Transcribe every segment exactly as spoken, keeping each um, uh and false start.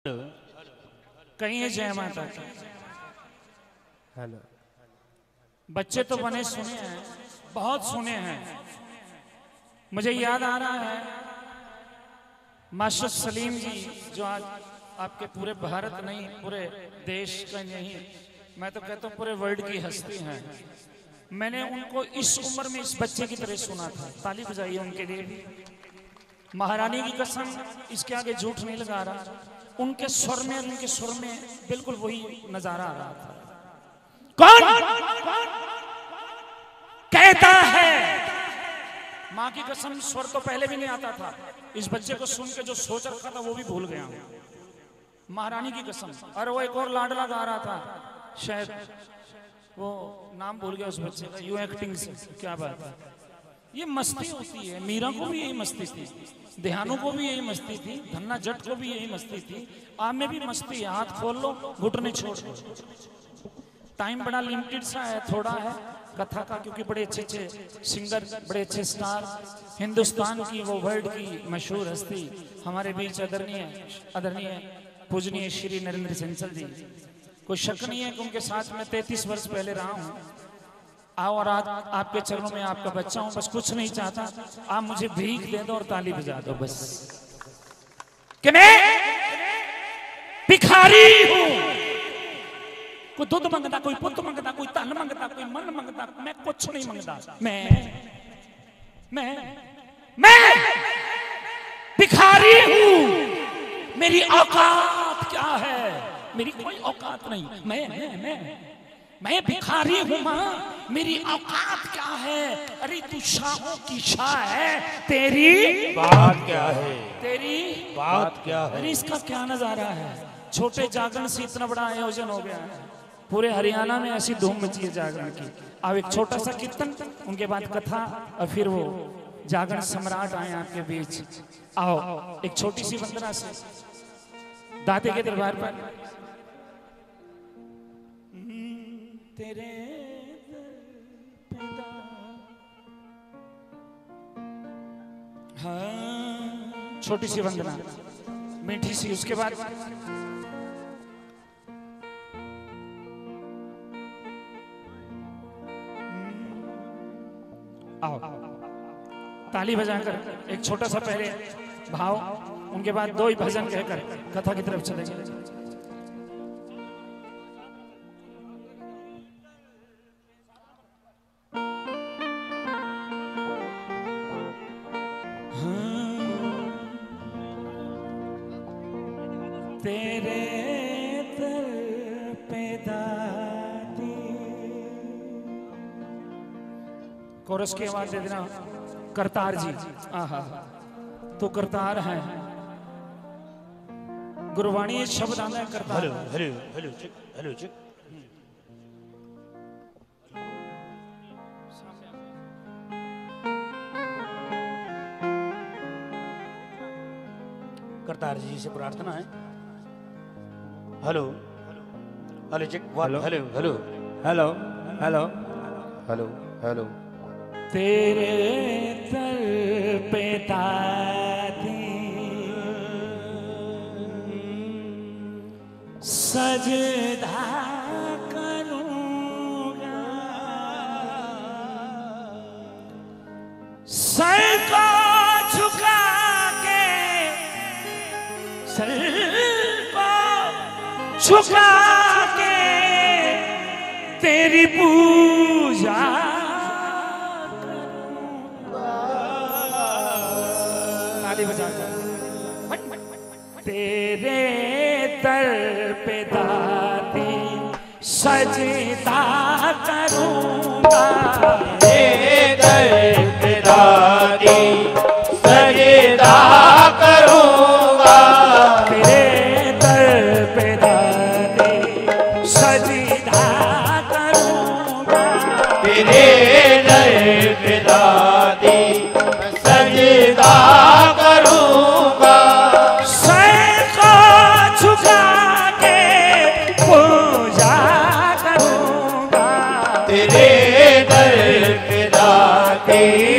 कहिए जय माता की। हेलो। बच्चे तो बने सुने हैं, बहुत सुने हैं। मुझे याद आ रहा है मास्टर सलीम जी, जो आज आपके पूरे भारत नहीं, पूरे देश का नहीं, मैं तो कहता हूँ पूरे वर्ल्ड की हस्ती हैं। मैंने उनको इस उम्र में इस बच्चे की तरह सुना था। ताली बजाइए उनके लिए भी। महारानी की कसम, इसके आगे झूठ नहीं लगा रहा। उनके स्वर में, उनके स्वर में बिल्कुल वही नजारा आ रहा था। कौन कहता है? माँ की कसम, स्वर तो पहले भी नहीं आता था। इस बच्चे को सुन के जो सोच रखा था वो भी भूल गया। महारानी की कसम। और वो एक और लाडला गा रहा था, शायद वो नाम भूल गया उस बच्चे का। यू एक्टिंग से क्या बात है। ये मस्ती होती है। मीरा को भी यही मस्ती थी, ध्यानों को भी यही मस्ती थी, धन्ना जट को भी यही मस्ती थी। आप में भी मस्ती है। हाथ खोल लो, घुटने छोड़ लो। टाइम बड़ा लिमिटेड सा है, थोड़ा है कथा का, क्योंकि बड़े अच्छे अच्छे सिंगर, बड़े अच्छे स्टार, हिंदुस्तान की वो वर्ल्ड की मशहूर हस्ती हमारे बीच आदरणीय आदरणीय पूजनीय श्री नरेंद्र सिंचल जी। कोई शक नहीं है कि उनके साथ में तैतीस वर्ष पहले रहा हूँ। आओ और आज आपके चरणों में आपका बच्चा हूँ। बस कुछ नहीं चाहता, आप मुझे भीख दे दो और ताली बजा दो बस, कि मैं भिखारी हूँ। कोई दूध मंगता, कोई पुत मंगता, कोई तन मंगता, कोई मन मंगता, मैं कुछ नहीं मंगता। मैं मैं मैं भिखारी हूँ। मेरी औकात क्या है? मेरी कोई औकात नहीं। मैं मैं मैं मैं भिखारी हूँ माँ, मेरी औकात क्या है? अरे तू शाहों की शाह है, तेरी बात क्या है? तेरी बात क्या है? अरे इसका क्या नजारा है। छोटे जागरण से इतना बड़ा आयोजन हो गया है। पूरे हरियाणा में ऐसी धूम मची है जागरण की। अब एक छोटा सा कीर्तन, उनके बाद कथा, और फिर वो जागरण सम्राट आए आपके बीच। आओ एक छोटी सी वंदना से दाते के दरबार पर। तेरे हाँ, छोटी सी वंदना, मीठी सी। उसके बाद आओ ताली बजाकर एक छोटा सा पहले भाव, उनके बाद दो ही भजन कहकर कथा की तरफ चलेंगे। तेरे दर पे दादी। कोरस की आवाज दे देना करतार जी। आहा, तो करतार है। गुरवाणी शब्द आंदा है Kartar. Hello hello hello check, hello check. Kartar ji से प्रार्थना है। Hello hello check. Hello hello hello hello hello hello hello. तेरे दर पे दादी सजदा करूंगा, सर को झुका के, सर को झुका के तेरी पूजा बजाकर। तेरे दर पे दादी सजदा करूंगा, तेरे दर पे दादी सजदा करूंगा, तेरे दर पे दादी सजदा करूंगा, तेरे दर पे दादी सजदा करूंगा, सर को झुका के पूजा करूंगा, तेरे दर पे दादी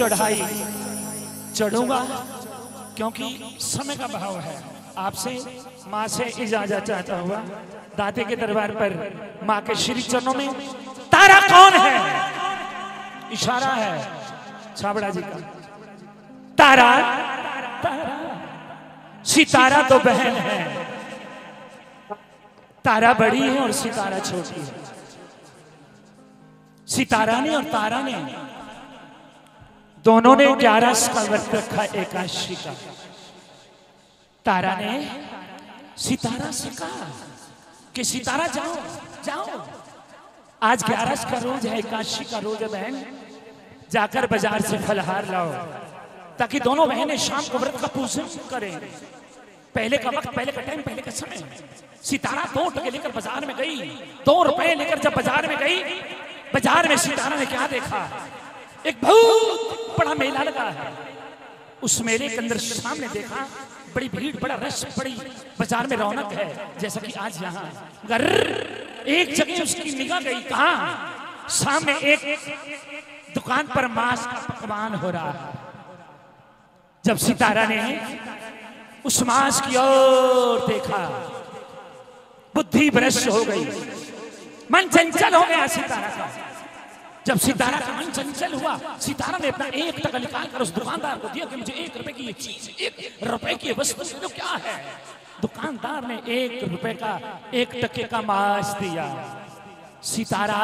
चढ़ाई चढ़ूंगा क्योंकि समय का भाव है। आपसे माँ से इजाजत चाहता हुआ दाते के दरबार पर माँ के श्री चरणों में। तारा कौन है? इशारा है छाबड़ा जी का। तारा, तारा सितारा तो बहन है, तारा बड़ी है और सितारा छोटी है। सितारा ने और तारा ने दोनों ने ग्यारह का व्रत रखा एकादशी का। तारा ने सितारा से कहा कि सितारा जाओ जाओ, आज ग्यारह का रोज है, एकादशी का रोज है बहन, जाकर बाजार से फलहार लाओ ताकि दोनों बहनें शाम को व्रत का पूजन करें। पहले का वक्त, पहले का टाइम, पहले का समय। सितारा दो टके लेकर बाजार में गई, दो रुपए लेकर जब बाजार में गई, बाजार में सितारा ने क्या देखा? एक बहुत बड़ा मेला लगा है। उस मेले के अंदर सामने देखा बड़ी भीड़, बड़ा रश, बड़ी बाजार में रौनक है जैसा कि आज यहाँ। एक जगह उसकी निगाह गई, कहाँ? सामने एक दुकान पर मांस का पकवान हो रहा है। जब सितारा ने उस मांस की ओर देखा, बुद्धि भ्रष्ट हो गई, मन चंचल हो गया सितारा का। जब सितारा का मन चंचल हुआ, सितारा ने अपना एक टका निकाल कर उस दुकानदार को दिया कि मुझे एक रुपए की ये चीज, एक रुपए की वस्तु तो क्या है? दुकानदार ने एक रुपए का, एक टके का मांस दिया। सितारा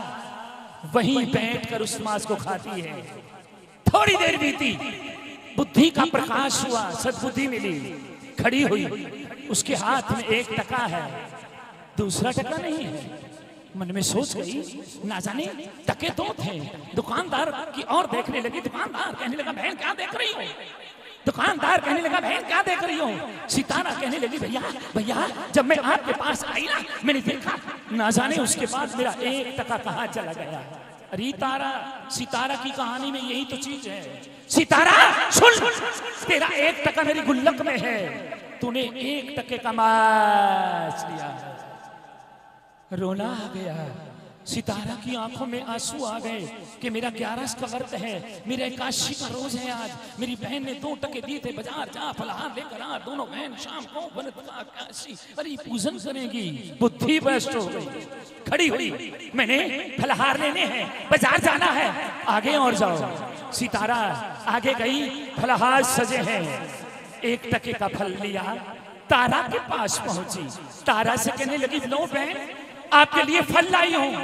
वहीं बैठकर उस मांस को खाती है। थोड़ी देर बीती, बुद्धि का प्रकाश हुआ, सद्बुद्धि मिली, खड़ी हुई। उसके हाथ में एक टका है, दूसरा टका नहीं है। मन में सोच गई, ना जाने टके दो थे। दुकानदार की ओर देखने लगी। दुकानदार कहने लगा, बहन क्या देख रही हो? दुकानदार कहने लगा, बहन क्या देख रही हो? सितारा कहने लगी, भैया भैया जब मैं आपके पास आई ना, मैंने देखा, ना जाने उसके बाद मेरा एक टका कहाँ चला गया। अरे तारा, सितारा की कहानी में यही तो चीज है। सितारा सुन, तेरा एक टका मेरी गुल्लक में है, तूने एक टके का मांस लिया। रोना आ गया, सितारा की आंखों में आंसू आ गए कि मेरा ग्यारह का व्रत है, मेरा एकादशी का रोज है आज। मेरी बहन ने दो टके दिए थे, बाजार जा फलहार लेकर आ। दोनों बहन शाम को व्रत का एकादशी अरे पूजन करेंगी। बुद्धि भ्रष्ट हो गई, खड़ी हुई, मैंने फलहार लेने हैं, बाजार जाना है, आगे और जाओ। सितारा आगे गई, फलहार सजे हैं, एक टके का फल लिया, तारा के पास पहुंची। तारा से कहने लगी, लो बहन आपके लिए फल लाई हूं।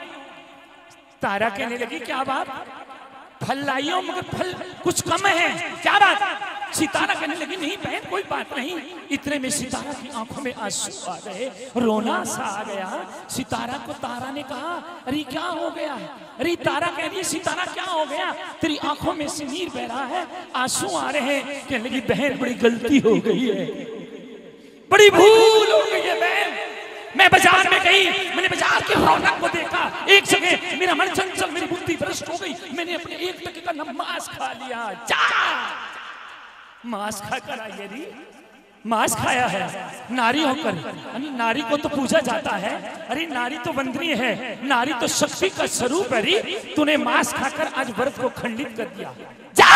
तारा कहने लगी, क्या बात? फल लाई हूं मगर फल कुछ कम है, क्या बात? सितारा कहने लगी, नहीं बहन कोई बात नहीं। इतने में सितारा की आंखों में आंसू आ गए, रोना सा आ गया। सितारा को तारा ने कहा, अरे क्या हो गया? अरे तारा कह रही है, सितारा क्या हो गया? तेरी आंखों में से नीर बह रहा है, आंसू आ रहे हैं। कहने लगी, बहन बड़ी गलती हो गई है, बड़ी भूल हो गई है बहन। मैं बाजार में गई, मैंने बाजार की रौनक को देखा, एक जगह मेरा मन चंचल, मेरी बुद्धि भ्रष्ट हो गई, मैंने अपने एक टके का मांस खा लिया। जा मांस खाकर आई, यदि मांस खाया है नारी होकर, नारी को तो पूजा जाता है। अरे नारी तो वंदनीय है, नारी तो शक्ति का स्वरूप है। री तूने मांस खाकर आज व्रत को खंडित कर दिया। जा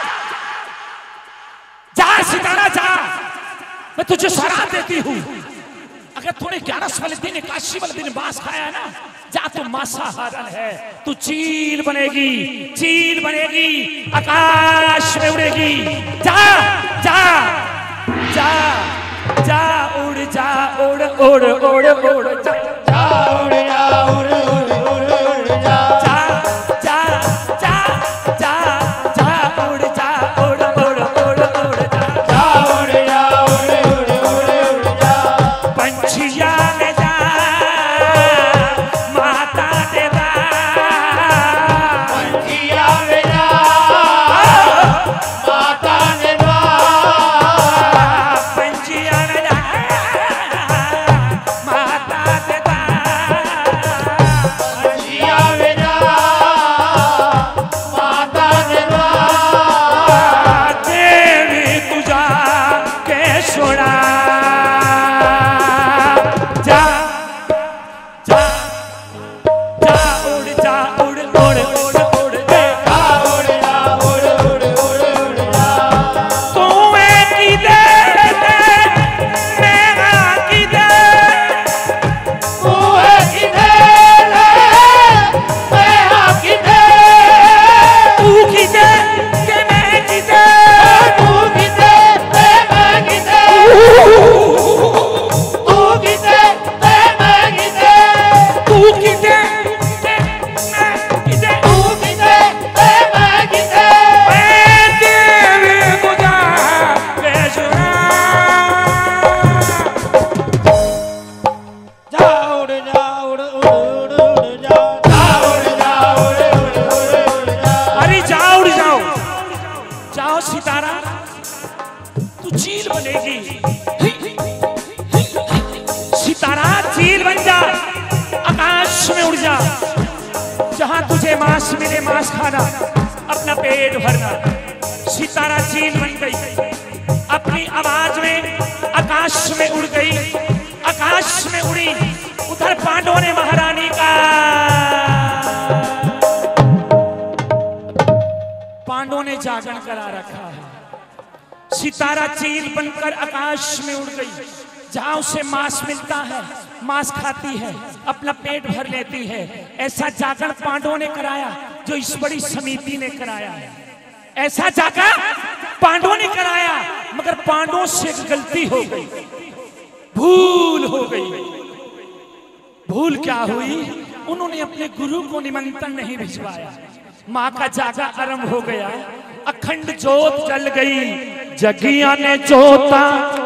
जा सितारा जा, मैं तुझे शराब देती हूँ। अगर तूने ग्यारह वाले दिन, एकादशी वाले दिन मांस खाया है ना, जा तू मांसाहारन है, तू चील बनेगी, चील बनेगी, आकाश में उड़ेगी। जा जा जा जा उड़ जा, उड़ उड़ उड़ उड़ जा, जा उड़ जा, उड़ उड़ उड़ उड़ जा, जा जा जा जा जा उड़ जा, उड़ उड़ उड़ उड़ जा, जा उड़ जा, उड़ उड़ उड़ उड़ जा। पंछिया ले जा माता दे दा, पंछिया ले जा माता दे दा, पंछिया ले जा माता दे दा, पंछिया ले जा माता दे दा। देवी तुझा के छोड़ा, जा जा जा उड़ जा, उड़ उड़ उड़ उड़ जा, उड़ जा, उड़ मांस मिले मांस खाना, अपना पेट भरना। सितारा चील बन गई, अपनी आवाज में आकाश में उड़ गई, आकाश में उड़ी। उधर पांडवों ने महारानी का, पांडवों ने जागरण करा रखा है। सितारा चील बनकर आकाश में उड़ गई, जहां उसे मांस मिलता है मांस खाती है, अपना पेट भर लेती है। ऐसा जागरण पांडवों ने कराया, जो इस बड़ी समिति ने कराया है। ऐसा जागरण पांडवों ने कराया, मगर पांडवों से एक गलती हो गई, भूल हो गई। भूल क्या हुई? उन्होंने अपने गुरु को निमंत्रण नहीं भिजवाया। माँ का जागा आरंभ हो गया, अखंड ज्योत जल गई, जगिया ने जोता।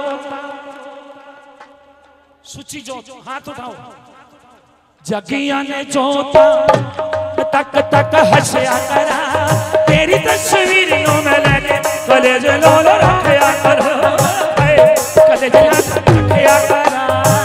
सूची ज्योत, हाथ उठाओ। जगिया ने जोता, तक तक हंसया करा, तेरी तस्वीर नो मैं लेके कलेज लोल रखया करो, कलेज रखया करा।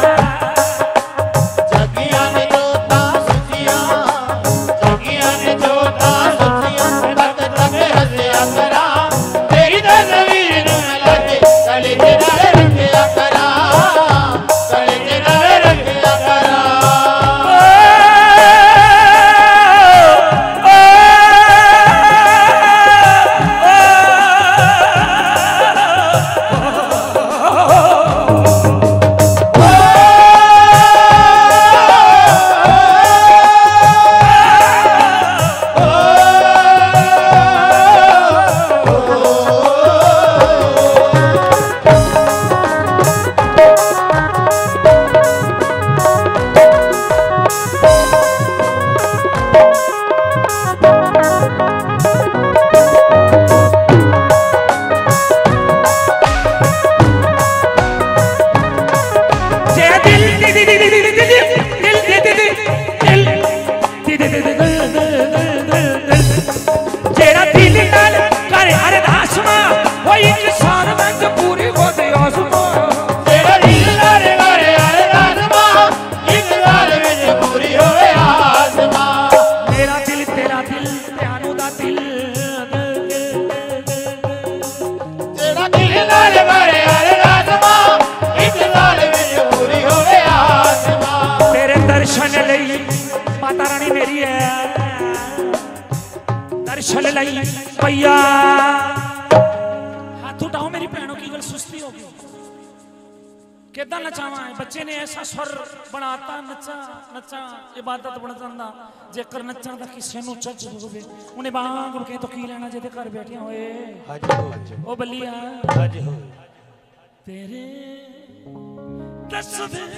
जगिया ने जोता सचिया, जगिया ने जोता सचिया, तक तक हंसया करा, तेरी तस्वीर नो मैं लेके कलेज रखया करा, कलेज रखया करा। भैया हाथ उठाओ, मेरी बहनों की गल सुस्ती होगी। किदा नचावा है? बच्चे ने ऐसा स्वर बनाता, नचा नचा इबादत बन जाता। जेकर नचण दा किसी नूं चज होवे, उन्हें बांग के तो की लेना जे घर बैठे होए। ओ बल्लिया तेरे तस्वीर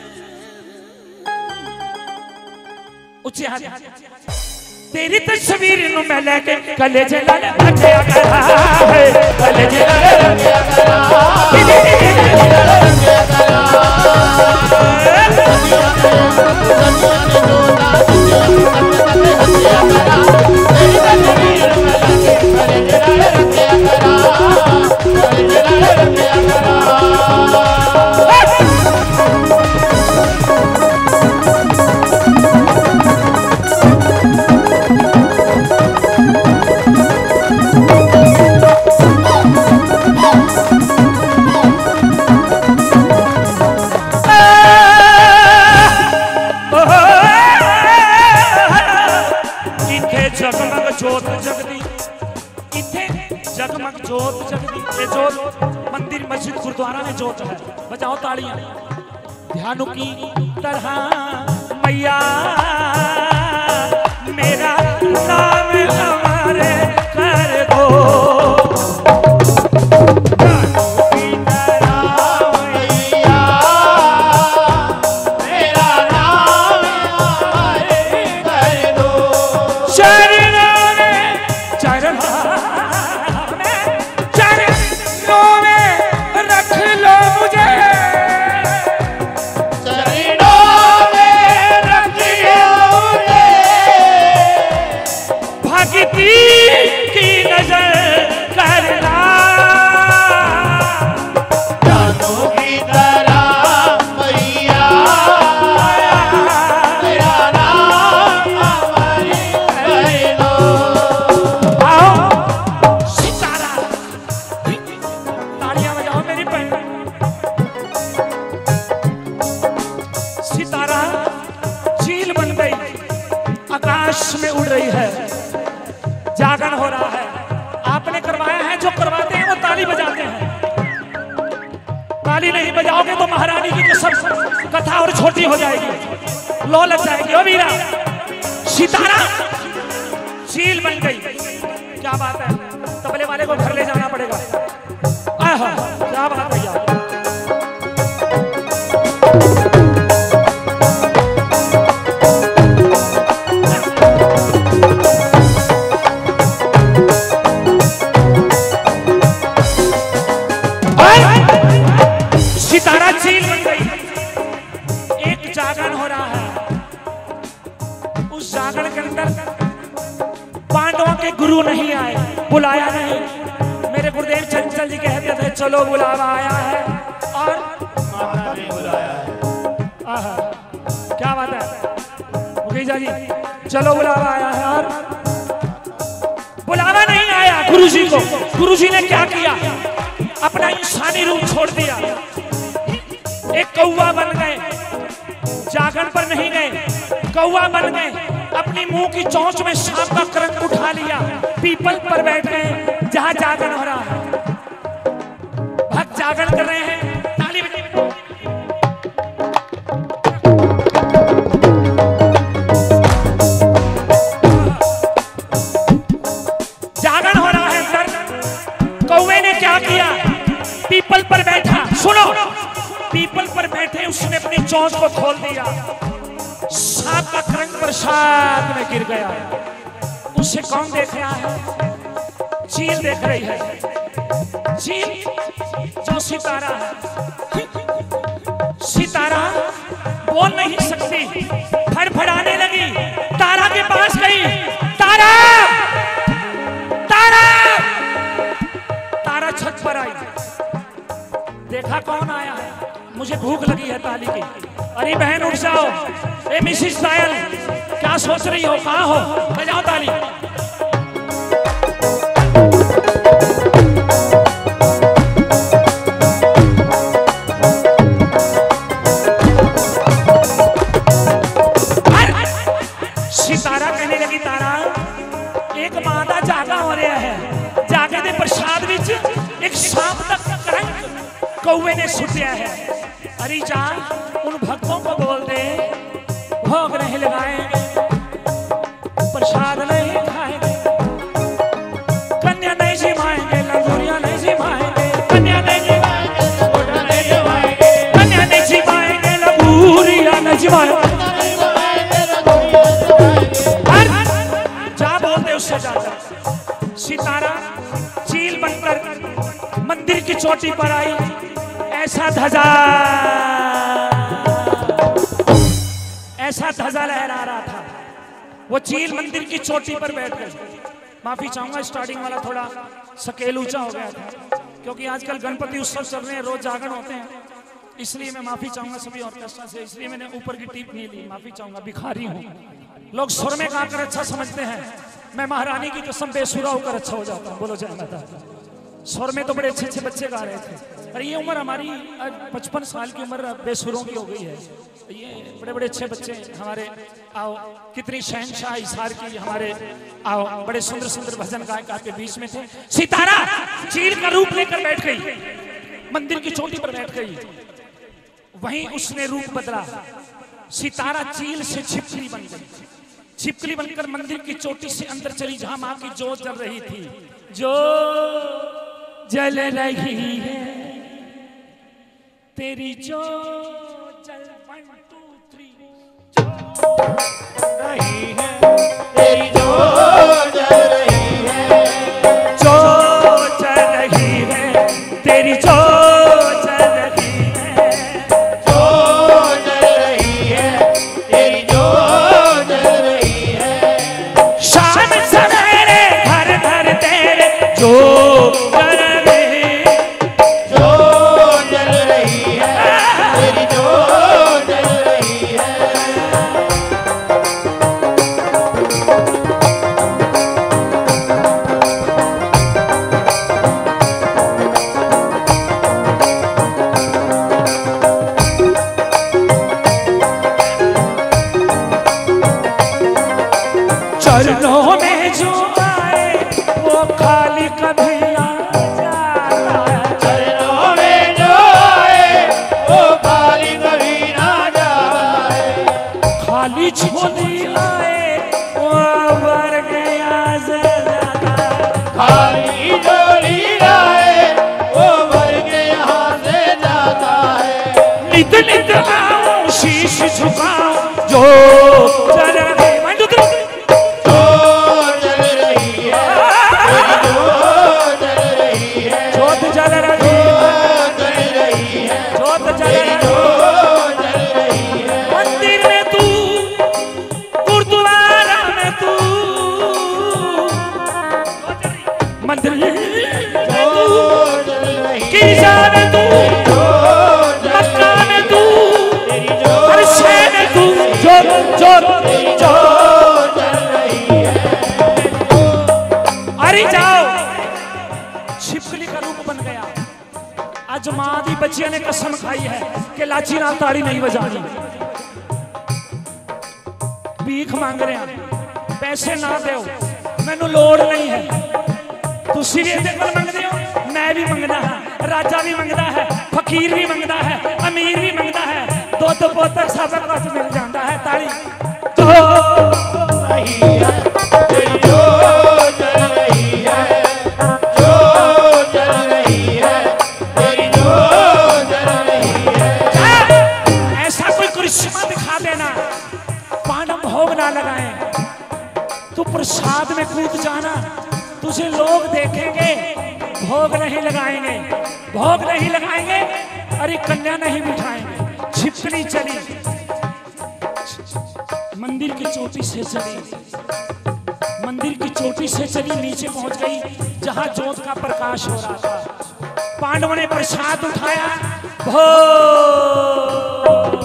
उच्चे हाथ, तेरी तस्वीर नु मैं लेके कलेजे लाल रखया करा, कलेजे लाल रखया करा, जोत जगदी, इथे जगमग जोत जगदी। ये जोत मंदिर मस्जिद गुरुद्वारा में जोत है। बजाओ तालियां। ध्यान की तरह मैया मेरा नाम हमारे कर दो, की नजर रही है, जागरण हो रहा है। आपने करवाया है, जो करवाते हैं वो ताली बजाते हैं। ताली नहीं बजाओगे तो महारानी की कसम कथा और छोटी हो जाएगी, लो लग जाएगी। ओ वीरा, सितारा चील बन गई। क्या बात है, तबले वाले को घर ले जाना पड़ेगा। आहा, क्या बात है यार। सितारा चील बन गई। एक जागरण हो रहा है, उस जागरण के अंदर पांडवों के गुरु नहीं आए, बुलाया नहीं। मेरे गुरुदेव चंचल जी कहते थे चलो बुलावा आया है, और माता ने बुलाया है। आहा, क्या बात है मुखीजा जी, चलो बुलावा आया है, और बुलावा नहीं आया गुरुजी को। गुरुजी ने क्या किया, अपना इंसानी रूप छोड़ दिया, एक कौवा बन गए। जागरण पर नहीं गए, कौवा बन गए। अपनी मुंह की चोंच में सांप का करंट उठा लिया, पीपल पर बैठ गए जहां जागरण हो रहा है। भक्त जागरण कर रहे हैं, ताली बजा। जागरण हो रहा है अंदर। कौवे ने क्या किया, पीपल पर बैठा। सुनो, पीपल पर बैठे उसने अपनी चोंच को खोल दिया, सांप का करंट प्रसाद में गिर गया। उसे कौन देख रहा है, चील देख रही है। चील जो सितारा है, सितारा बोल नहीं सकती, फड़फड़ाने लगी। तारा के पास गई, तारा तारा तारा छत पर आई। देखा कौन आया है, मुझे भूख लगी है ताली की। अरे बहन उठ जाओ, ए मिसिस पायल, क्या सोच रही हो, कहाँ हो, बजाओ ताली। सितारा कहने लगी, तारा एक मादा जागा हो रहा है, जागे दे प्रसाद विच एक सांप तक करंट कौवे ने सुटिया है। अरे जा उन भक्तों को बोल दे, भोग नहीं लगाएंगे, प्रसाद नहीं खाएंगे, कन्या नहीं जिमाएंगे, लंगूरिया नहीं जिमाएंगे, कन्या नहीं जिमाएंगे, लंगूरिया नहीं जिमाएंगे, कन्या नहीं जिमाएंगे, लंगूरिया नहीं जिमाएंगे। जा बोल दे उससे जाकर। सितारा चील बनकर मंदिर की चोटी पर आई। ऐसा ध्वजा ऐसा ध्वजा लहरा रहा था। वो चील मंदिर की चोटी पर बैठ गई। माफी चाहूंगा, स्टार्टिंग वाला थोड़ा स्केल ऊंचा हो गया था, क्योंकि आजकल गणपति उत्सव चल रहे हैं, रोज जागरण होते हैं, इसलिए मैं माफी चाहूंगा सभी ऑर्केस्ट्रा से। इसलिए मैंने ऊपर की टीप नहीं ली, माफी चाहूंगा, भिखारी हूँ। लोग सुर में गाकर अच्छा समझते हैं, मैं महारानी की कसम बेसुरा होकर अच्छा हो जाता हूँ। बोलो जय माता। सुर में तो बड़े अच्छे अच्छे बच्चे गा रहे थे, अरे ये उम्र हमारी पचपन साल की उम्र बेसुरों की हो गई है। ये बड़े बड़े अच्छे बच्चे हमारे, आओ कितनी शहनशाह इशार की हमारे, आओ बड़े सुंदर सुंदर भजन गायक आपके बीच में थे। सितारा चील का रूप लेकर बैठ गई, मंदिर की चोटी पर बैठ गई। वहीं उसने रूप बदला, सितारा चील से छिपकली बन गई। छिपकली बनकर मंदिर की चोटी से अंदर चली, जहां मां की जोत जल रही थी। जो जल रही है तेरी जो जल वन टू थ्री रही है, तेरी जो जल रही है, जो जल रही है तेरी जो जल रही है, जो जल रही है, तेरी जो जल रही है। शाम सवेरे घर घर तेरे जो जल रही, जो जल रही है, तेरी जो जल रही है। नित नित आओ शीश झुकाओ जो चल रही मैं जो जो जल रही है जो जल रही है जोत जल रही जल रही है जोत जल रही जो जल रही है मंदिर में तू गुरुद्वारा में तू मंदिर में तू गिरजा में तू मक्का में तू अरशे में तू जोत जोत जोत अरे जाओ छिपकली का रूप बन गया। आज मां दी बच्चियां ने कसम खाई है कि लाची नाल ताड़ी नहीं बजानी। भीख मांग रहे हैं पैसे ना दो मैनू लोड़ नहीं है। तुसी भी इहदे कोल मंगदे हो मैं भी मंगदा है राजा भी मंगदा है फकीर भी मंगदा है अमीर भी मंगदा है दुध बोतल सब कुछ मिल जाता है। ताड़ी तो रही है तेरी जो जल रही है जो जल रही है तेरी जो जल रही है। ऐसा कोई करिश्मा दिखा देना पांडव भोग ना लगाए तू प्रसाद में कूद जाना तुझे लोग देखेंगे भोग नहीं लगाएंगे भोग नहीं लगाएंगे अरे कन्या नहीं बिठाएंगे। छिपकली चली मंदिर की चोटी से चली मंदिर की चोटी से चली नीचे पहुंच गई जहां ज्योत का प्रकाश हो रहा था। पांडवों ने प्रसाद उठाया भोग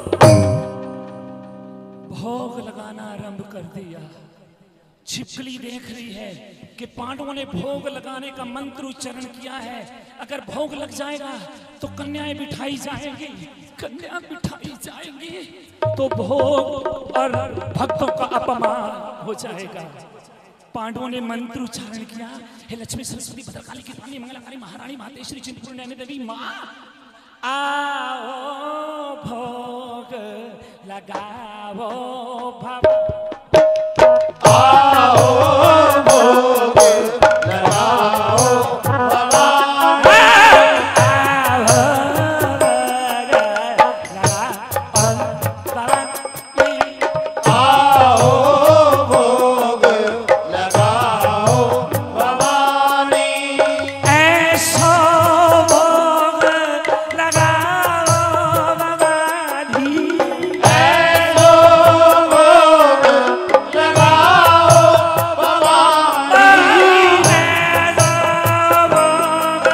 भोग लगाना आरंभ कर दिया। छिपकली देख रही है कि पांडवों ने भोग लगाने का मंत्र उच्चारण किया है। अगर भोग लग जाएगा तो कन्याएं बिठाई जाएंगी कन्या बिठाई जाएंगी तो भोग और भक्तों का अपमान हो जाएगा। पांडवों ने मंत्र उच्चारण किया हे लक्ष्मी सरस्वती भद्रकाली कृपाणी मंगलाकारी महारानी मातेश्वरी चिंतपूर्णी नैनी देवी माँ आओ भोग लगाओ भव आओ भोग लगाओ भवानी आओ भोग लगाओ भवानी ऐसा भोग लगाओ भवानी ऐसो भोग लगाओ भवानी ऐसा भोग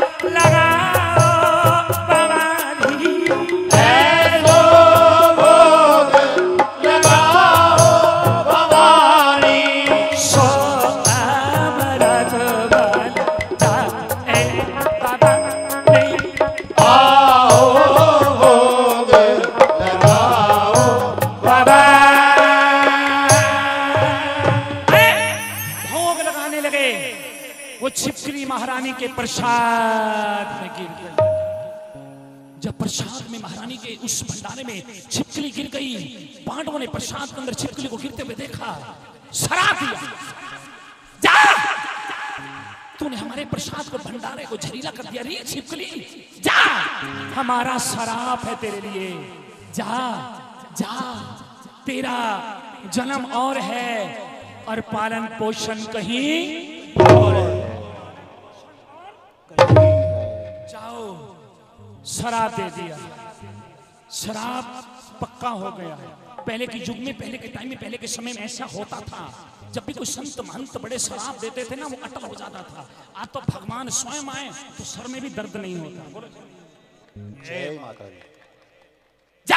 लगाओ भवानी ऐसो भोग लगाओ भवानी सो अमृत बन जाए बाबा नहीं आओ भोग लगाओ बाबा भोग लगाने लगे। वो छिपकली महारानी के प्रसाद में गिर गई। जब प्रसाद में महारानी के उस भंडारे में छिपकली गिर गई पांडवों ने प्रसाद के अंदर छिपकली को गिरते हुए देखा शराब दिया जा तूने हमारे प्रसाद को भंडारे को जहरीला कर दिया रे छिपकली जा हमारा शराब है तेरे लिए जा जा तेरा जन्म और है और पालन पोषण कहीं और है। जाओ शराब दे दिया शराब पक्का हो गया। पहले के युग में पहले के टाइम में पहले के समय में ऐसा होता था जब भी कोई संत महंत बड़े शराब देते थे ना वो अटल हो जाता था। आज तो भगवान स्वयं आए तो सर में भी दर्द नहीं होता। बोलो जय माता दी। जा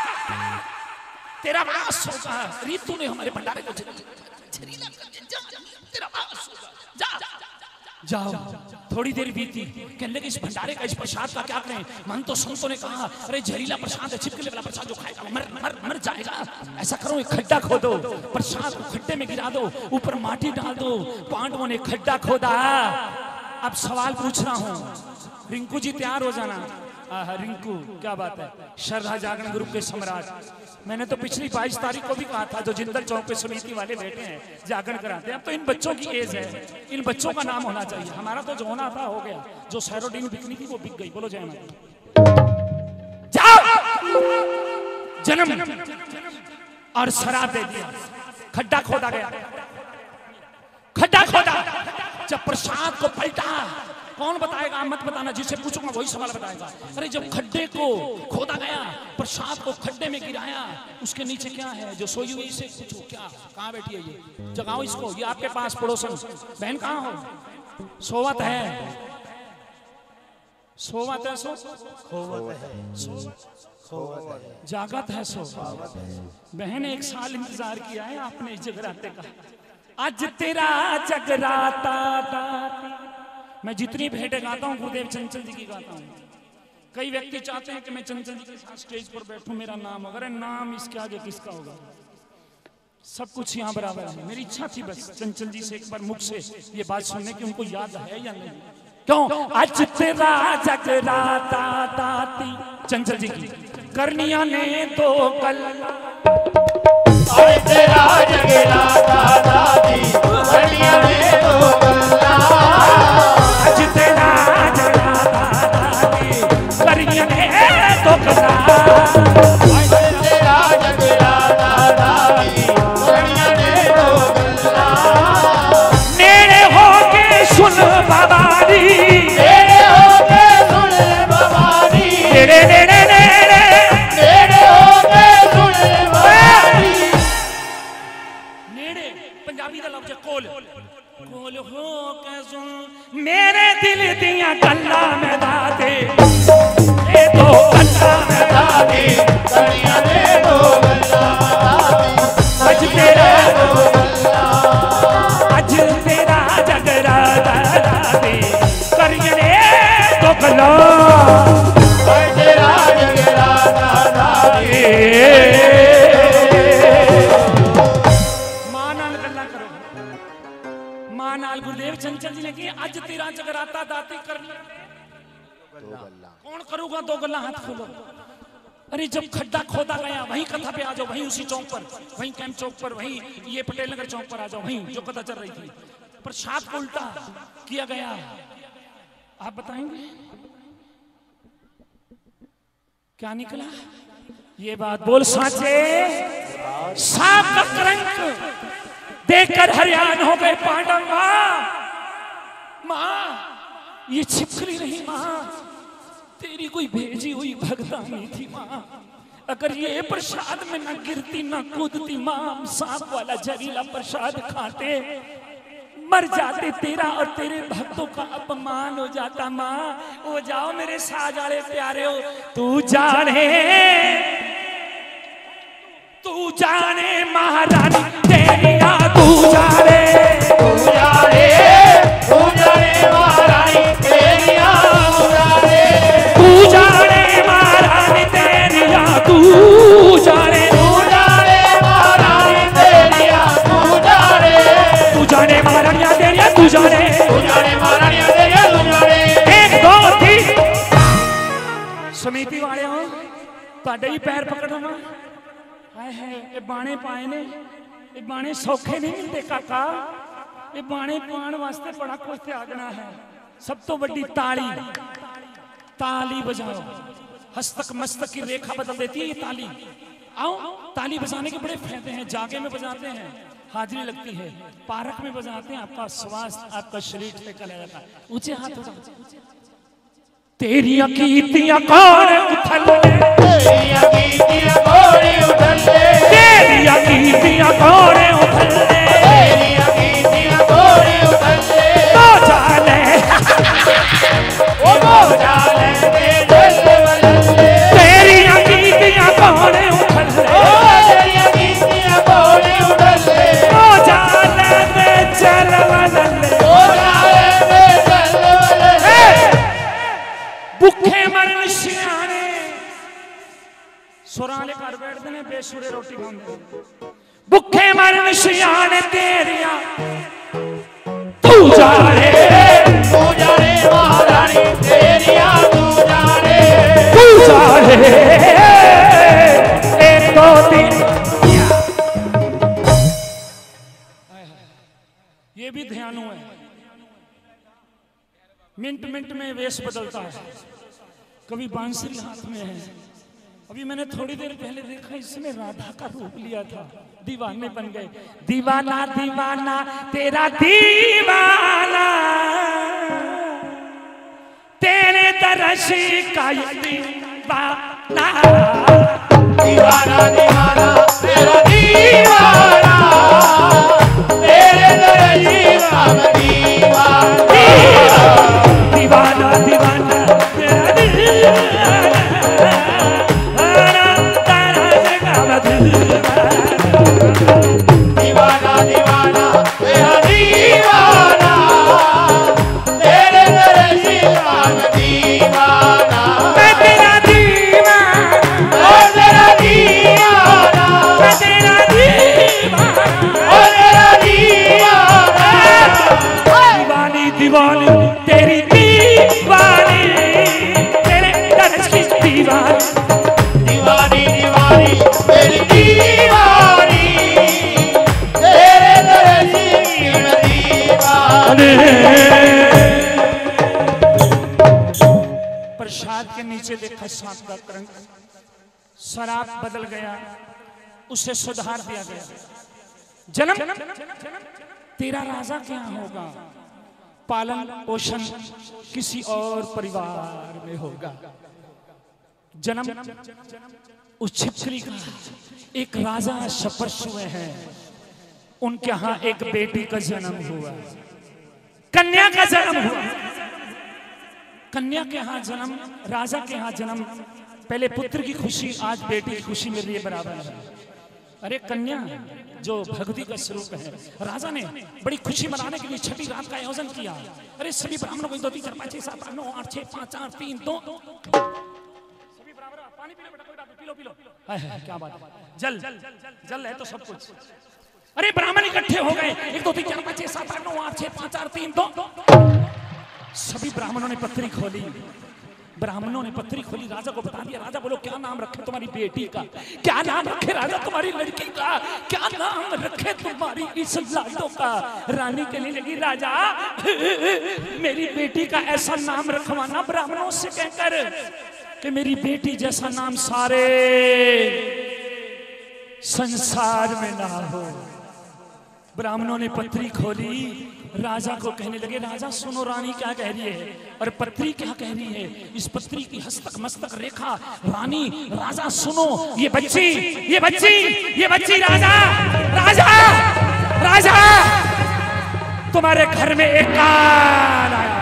तेरा वास होगा रीतू ने हमारे भंडारे को झरीला कर दिया। जा, तेरा वास होगा जा जाओ। थोड़ी देर बीती कहने लगे इस भंडारे का इस प्रसाद का क्या करें। मन तो संतों ने कहा अरे जहरीला प्रसाद है छिपकली वाला प्रसाद जो खाएगा मर मर मर जाएगा। ऐसा करो एक खड्डा खोदो प्रसाद को खड्डे में गिरा दो ऊपर माटी डाल दो। पांडवों ने खड्डा खोदा। अब सवाल पूछ रहा हूँ रिंकू जी तैयार हो जाना। आहा रिंकू क्या बात है श्रद्धा जागरण ग्रुप के सम्राट। मैंने तो पिछली बाईस तारीख को भी कहा था जो जिंदल चौक पे समिति वाले बैठे हैं जागरण कराते हैं। अब तो इन बच्चों की एज है इन बच्चों का नाम होना चाहिए। हमारा तो जो होना था हो गया। जो सैरोडीन बिकनी थी वो बिक गई। बोलो जय माता। जा जन्म और शराब दे दिया। खड्डा खोदा गया, खड्डा खोदा, जब प्रसाद को पलटा, कौन बताएगा? मत बताना, जिसे पूछूंगा वही सवाल बताएगा। अरे जब खड्डे को खोदा गया, प्रसाद को खड्डे में गिराया, उसके नीचे क्या है? जो सोई हुई से पूछो, क्या, कहाँ बैठी है ये? जगाओ इसको, ये आपके पास पड़ोसन। बहन कहाँ हो? सोवत है, सोवत है, सो खोवत है, जागत है, सो बहन एक साल इंतजार किया है आपने इस जगराते का। आज तेरा जगराता दाता। मैं जितनी भेंटें गाता हूँ गुरुदेव चंचल जी की गाता हूँ। कई व्यक्ति चाहते हैं कि मैं चंचल जी के साथ स्टेज पर बैठूं, मेरा नाम होगा। अरे नाम इसके आगे किसका होगा? सब कुछ यहाँ बराबर है। मेरी इच्छा थी बस चंचल जी से एक बार मुख से ये बात सुनने की, उनको याद है या नहीं। क्यों? आज तेरा जगराता दाती, चंचल जी की करनिया ने तो कल। आज तेरा जगराता दाती, करनिया ने तो कल्ला। आज तेरा जगराता दाती, करनिया ने तो कल्ला। आज तेरा जगराता दाती, करनिया ने तो कल्ला। नेड़े होके सुन बाबारी, नेड़े होके सुन बाबारी, नेड़े नेड़े नेड़े नेड़े होके सुन बाबारी। नेड़े पंजाबी दा लफ्ज़ कोल, कोल होके सुन मेरे दिल दियां गल्लां में दाते, ए तो गल्लां में दाते, करनिया ने तो कल्ला। आज तेरा आज तेरा जगराता दाते, करनिया ने तो कल्ला। आज तेरा जगराता दाती, मां नाल गल्लां करो, मां नाल गुरुदेव चंचल जी ने की आज तेरा जगराता दाती कर। कौन करूंगा दो गल्ला? हाथ खोलो। अरे जब खड्डा खोदा गया, वहीं कथा पे आ जाओ, वहीं उसी चौक पर, वहीं कैंप चौक पर, वहीं ये पटेल नगर चौक पर आ जाओ, वहीं जो कथा चल रही थी। प्रसाद को उल्टा किया गया। आप बताएंगे क्या निकला? ये बात बोल साचे। सांप का करंक देखकर हरियाण हो गए पांडव। मां, मां, ये छिपकली नहीं मां, तेरी कोई भेजी हुई भगतानी थी मां। अगर ये प्रसाद में ना गिरती ना कूदती मां, सांप वाला जहरीला प्रसाद खाते, मर जाते, तेरा और तेरे भक्तों का अपमान हो जाता। मां वो जाओ मेरे साजाले प्यारे हो, तू जाने तू जाने महारानी तेरिया, तू जाने तू जाने, तू जाने महारानी तेरिया, तू जाने, तू जाने महारानी तेरिया, तू जाने, तू जाने महारानी तेरिया, तू जाने, तू जाने महारानिया तेरिया, तू जाने, तू जाने महारानी तेरिया, तू जाने। एक दो तीन समिति वाले हो, ਤੁਹਾਡੇ ਹੀ पैर पकड़ना। हाय हाय ये बाणे पाए ने, ये बाणे सौखे नहीं मिलते काका। ये बाणे पाने वास्ते बड़ा कुछ त्यागना है। सब तो बड़ी ताली, ताली बजाओ। हस्तक मस्तक की रेखा बदल देती है ये ताली। आओ, ताली बजाने के बड़े फायदे हैं। जागे में बजाते हैं, हाजिरी लगती है। पार्क में बजाते हैं, आपका स्वास्थ्य, आपका शरीर टेका ले जाता है। ऊंचे हाथ उठाओ। तेरिया कीर्तियां कौन उथले, तेरिया कीर्तियां कौन उथले, तेरिया कीर्तियां कौन उथले, तेरिया कीर्तियां कौन उथले। तो जाने ओ जाने दे दिल वलले, तेरिया कीर्तियां कौन उथले, ओ तेरिया कीर्तियां कौन उथले। तो जाने दे चल वलले, ओ जाने दे दिल वलले। भुखे मरन सियाने सुरां वाले घर बैठते ने, बेसुरे रोटी खाते। भुखे मरन सियाने तेरिया, तू जाने, तू जाने महारानी तेरिया, तू जाने, तू जाने। एक दो तीन ये भी ध्यान है। मिनट मिनट में वेश बदलता है। कभी बांसुरी हाथ में है, अभी मैंने थोड़ी देर पहले देखा इसने राधा का रूप लिया था, दीवाने बन गए। दीवाना दीवाना तेरा दीवाना, तेरे दर्श का ये दीवाना, दीवाना दीवाना तेरा दीवाना, तेरे दर्श का दीवाना, दीवाना दीवाना तेरा दीवाना, दीवाना दीवाना तेरा दीवाना, तेरे दर्श का दीवाना, मैं तेरा दीवाना, ओ तेरा दीवाना, मैं तेरा दीवाना, ओ तेरा दीवाना, दीवानी दीवानी तेरी दीवानी, तेरे दर्श की दीवानी, दीवानी दीवानी तेरी दीवानी, तेरे दर्श की दीवानी। प्रसाद के नीचे देखा सांप का रंग, शराब बदल गया, उसे सुधार दिया गया। जन्म तेरा राजा क्या होगा, पालन पोषण किसी और परिवार में होगा। जन्म उस छिपकली का, एक राजा शपथ हुए हैं, उनके यहाँ एक बेटी का जन्म हुआ, कन्या का जन्म हुआ। कन्या के यहाँ जन्म, राजा के यहाँ जन्म, पहले पुत्र की खुशी, आज बेटी की खुशी मेरे लिए बराबर है। अरे कन्या जो भक्ति का स्वरूप है, राजा ने बड़ी खुशी मनाने के लिए छठी रात का आयोजन किया। अरे सभी ब्राह्मणों को दो तीन चार पाँच छह सात आठ नौ आठ छह पाँच चार तीन दो, सभी बराबर। पानी पी लो बेटा, कोई बात नहीं, पी लो पी लो। हाय हाय क्या बात है, जल जल है तो सब कुछ। अरे ब्राह्मण इकट्ठे हो गए, एक दो तीन चार पाँच छह सात आठ नौ आठ छह पाँच चार तीन दो। सभी ब्राह्मणों ने पत्री खोली, ब्राह्मणों ने पत्री खोली, राजा को बता दिया। राजा बोलो क्या नाम रखे तुम्हारी बेटी का, क्या नाम रखे राजा तुम्हारी लड़की का, क्या नाम रखे तुम्हारी इस लाडो का। रानी कहने लगी राजा मेरी बेटी का ऐसा नाम रखवाना ब्राह्मणों से कहकर कि मेरी बेटी जैसा नाम सारे संसार में ना हो। ब्राह्मणों ने पत्री खोली, राजा को कहने लगे राजा सुनो रानी क्या कह रही है, और पत्री क्या कह रही है। इस पत्री की हस्तक मस्तक रेखा, रानी राजा सुनो, ये बच्ची ये बच्ची ये बच्ची राजा राजा राजा तुम्हारे घर में एक काल आया।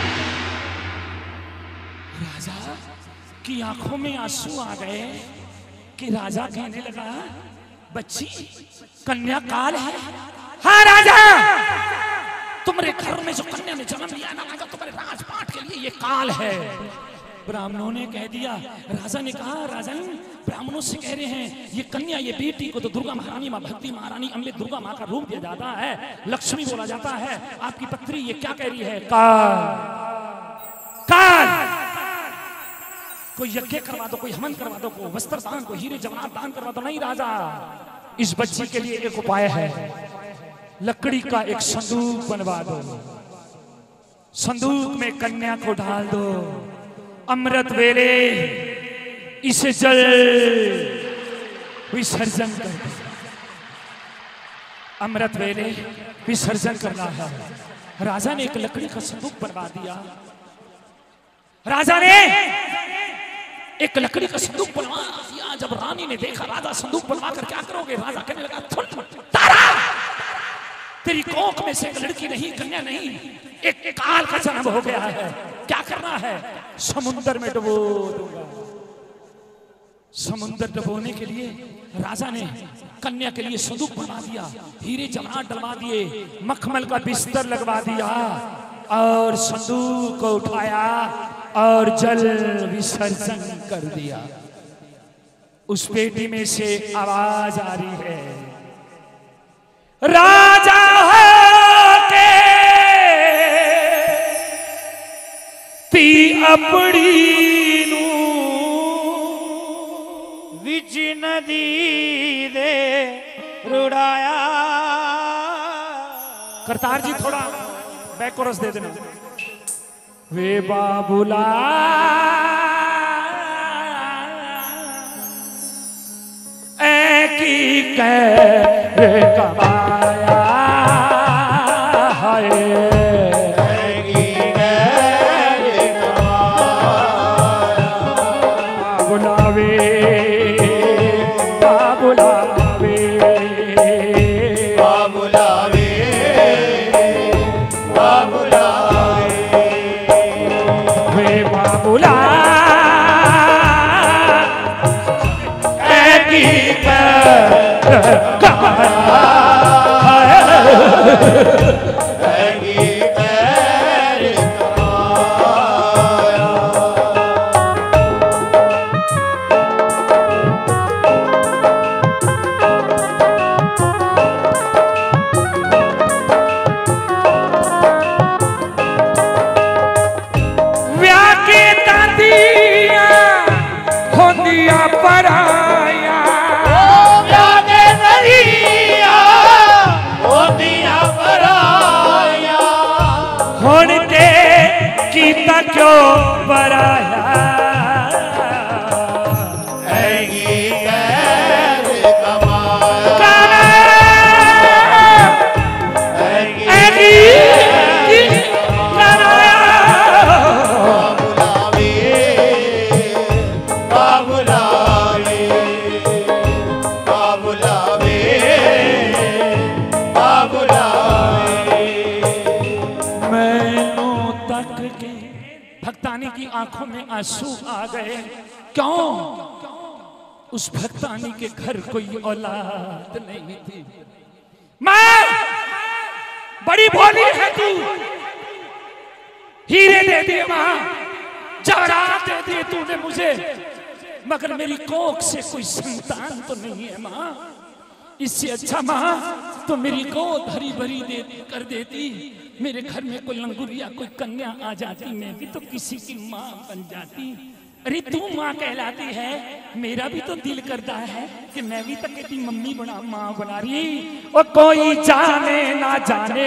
राजा की आंखों में आंसू आ गए कि राजा कहने लगा बच्ची कन्या काल है। हाँ राजा तुम्हारे घर में जो कन्या ने जन्म लिया ना राजा, तुम्हारे राजपाट के लिए ये काल है। ब्राह्मणों ने कह दिया, राजा ने कहा राजन ब्राह्मणों से कह रहे हैं ये कन्या ये बेटी को तो दुर्गा महारानी माँ भक्ति महारानी अम्बे दुर्गा माँ का रूप दिया जाता है, लक्ष्मी बोला जाता है। आपकी पत्री ये क्या कह रही है, काल काल कोई यज्ञ करवा दो, कोई हवन करवा दो, कोई वस्त्र दान, कोई हीरे जवाहरात दान करवा दो। नहीं राजा इस बच्ची के लिए एक उपाय है, लकड़ी का एक संदूक बनवा दो, संदूक में कन्या को डाल दो, अमृत वेले इसे जल विसर्जन कर दो। अमृत वेले विसर्जन करना है। राजा ने एक लकड़ी का संदूक बनवा दिया। राजा ने एक लकड़ी का संदूक बनवा दिया। जब रानी ने देखा राजा संदूक बनवा कर क्या करोगे, राजा कहने लगा तारा तेरी कोख में से एक लड़की नहीं, कन्या नहीं, एक काल का जन्म हो गया है। क्या करना है, समुद्र में डुबो दूंगा। समुद्र डुबोने के लिए राजा ने कन्या के लिए संदूक बनवा दिया, हीरे जवाहरात डलवा दिए, मखमल का बिस्तर लगवा दिया और संदूक को उठाया और जल विसर्जन कर दिया। उस पेटी में से आवाज आ रही है, राजा के ती अपनी नू विच नदी दे रुड़ाया। करतार जी थोड़ा बैक कोरस दे देना। वे बाबूला की कैर कमाया है बुलावे बुलावे बुलावे बुलावे वे बाबुला की कमाया पराया जाने नदिया होतिया पराया हुण ते कीता क्यों पराया ऐगी कैर कमाया काना ऐगी ऐगी कमाया बुलावे बुलावे बुलावे बुलावे मैनू तक के भक्तानी की आंखों में आंसू आ गए क्यों उस भक्तानी के घर कोई औलाद नहीं थी मां बड़ी भोली है तू हीरे दे दिए मां जवाहरात दे दिए तूने मुझे मगर मेरी कोख से कोई संतान तो नहीं है मां इससे अच्छा मां तो मेरी गोद हरी भरी दे कर देती मेरे घर में कोई लंगुरिया कोई कन्या आ जाती मैं भी तो किसी की मां बन जाती अरे तू मां कहलाती है मेरा भी तो दिल करता है कि मैं भी तो कहती मम्मी बना मां बना रही और कोई जाने ना जाने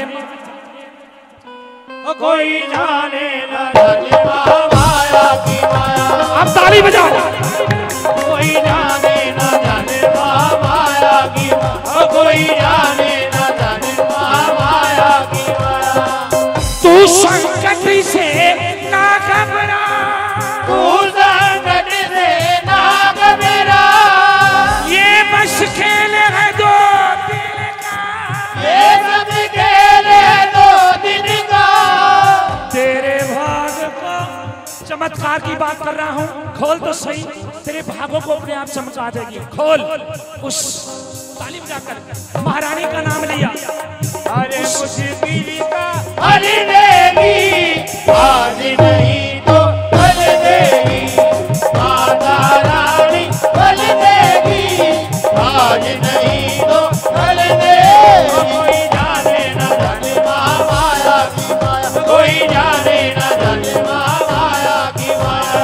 ओ कोई जाने ना जाने माया की माया आप ताली बजाओ कोई जाने ना जाने माया की माया कोई जाने ना जाने माया की माया तू संकट से ना घबरा तू संकट से ना घबरा ये बस खेल है दो दिल का ये सब खेल है दो दिन का तेरे भाग को चमत्कार की बात कर रहा हूँ खोल तो सही तेरे भागों को अपने आप चमका देगी खोल उस तालीम जाकर महारानी का नाम लिया अरे कुछ पीली का हरी देगी आज नहीं तो कल देगी माता रानी कल देगी आज नहीं तो कल देगी कोई जाने ना जाने माया की माया कोई जाने ना जाने माया की माया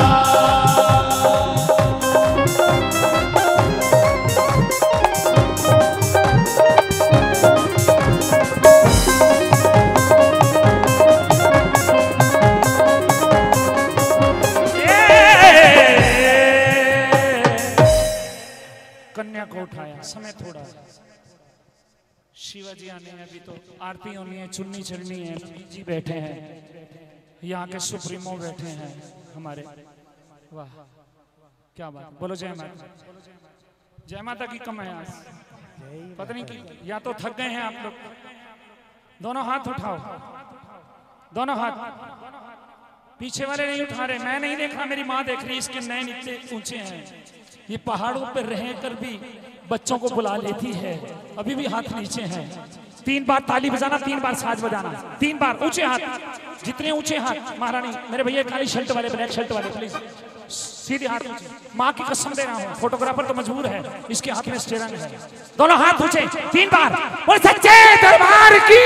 कन्या को उठाया समय थोड़ा है शिवाजी आने हैं अभी तो आरती होनी है चुन्नी चढ़नी है जी बैठे हैं यहाँ के सुप्रीमो बैठे हैं हमारे वाह क्या बात बोलो जय माता जय माता की कम है आज पता नहीं कि या तो थक गए हैं आप लोग दोनों हाथ उठाओ दोनों हाथ पीछे वाले नहीं उठा रहे मैं नहीं देख रहा मेरी माँ देख रही इसके नए इतने ऊंचे हैं ये पहाड़ों पर रहकर भी बच्चों को बुला लेती है अभी भी हाथ नीचे हैं तीन बार ताली बजाना तीन बार साज बजाना तीन बार ऊंचे हाथ जितने ऊंचे हाथ महारानी मेरे भैया काली शर्ट वाले ब्लैक शर्ट वाले प्लीज सीधे हाथ ऊंचे माँ की कसम दे रहा हूँ फोटोग्राफर तो मजबूर है इसके हाथ में स्टेरिंग है दोनों हाथ ऊंचे तीन बार बोल सच्चे दरबार की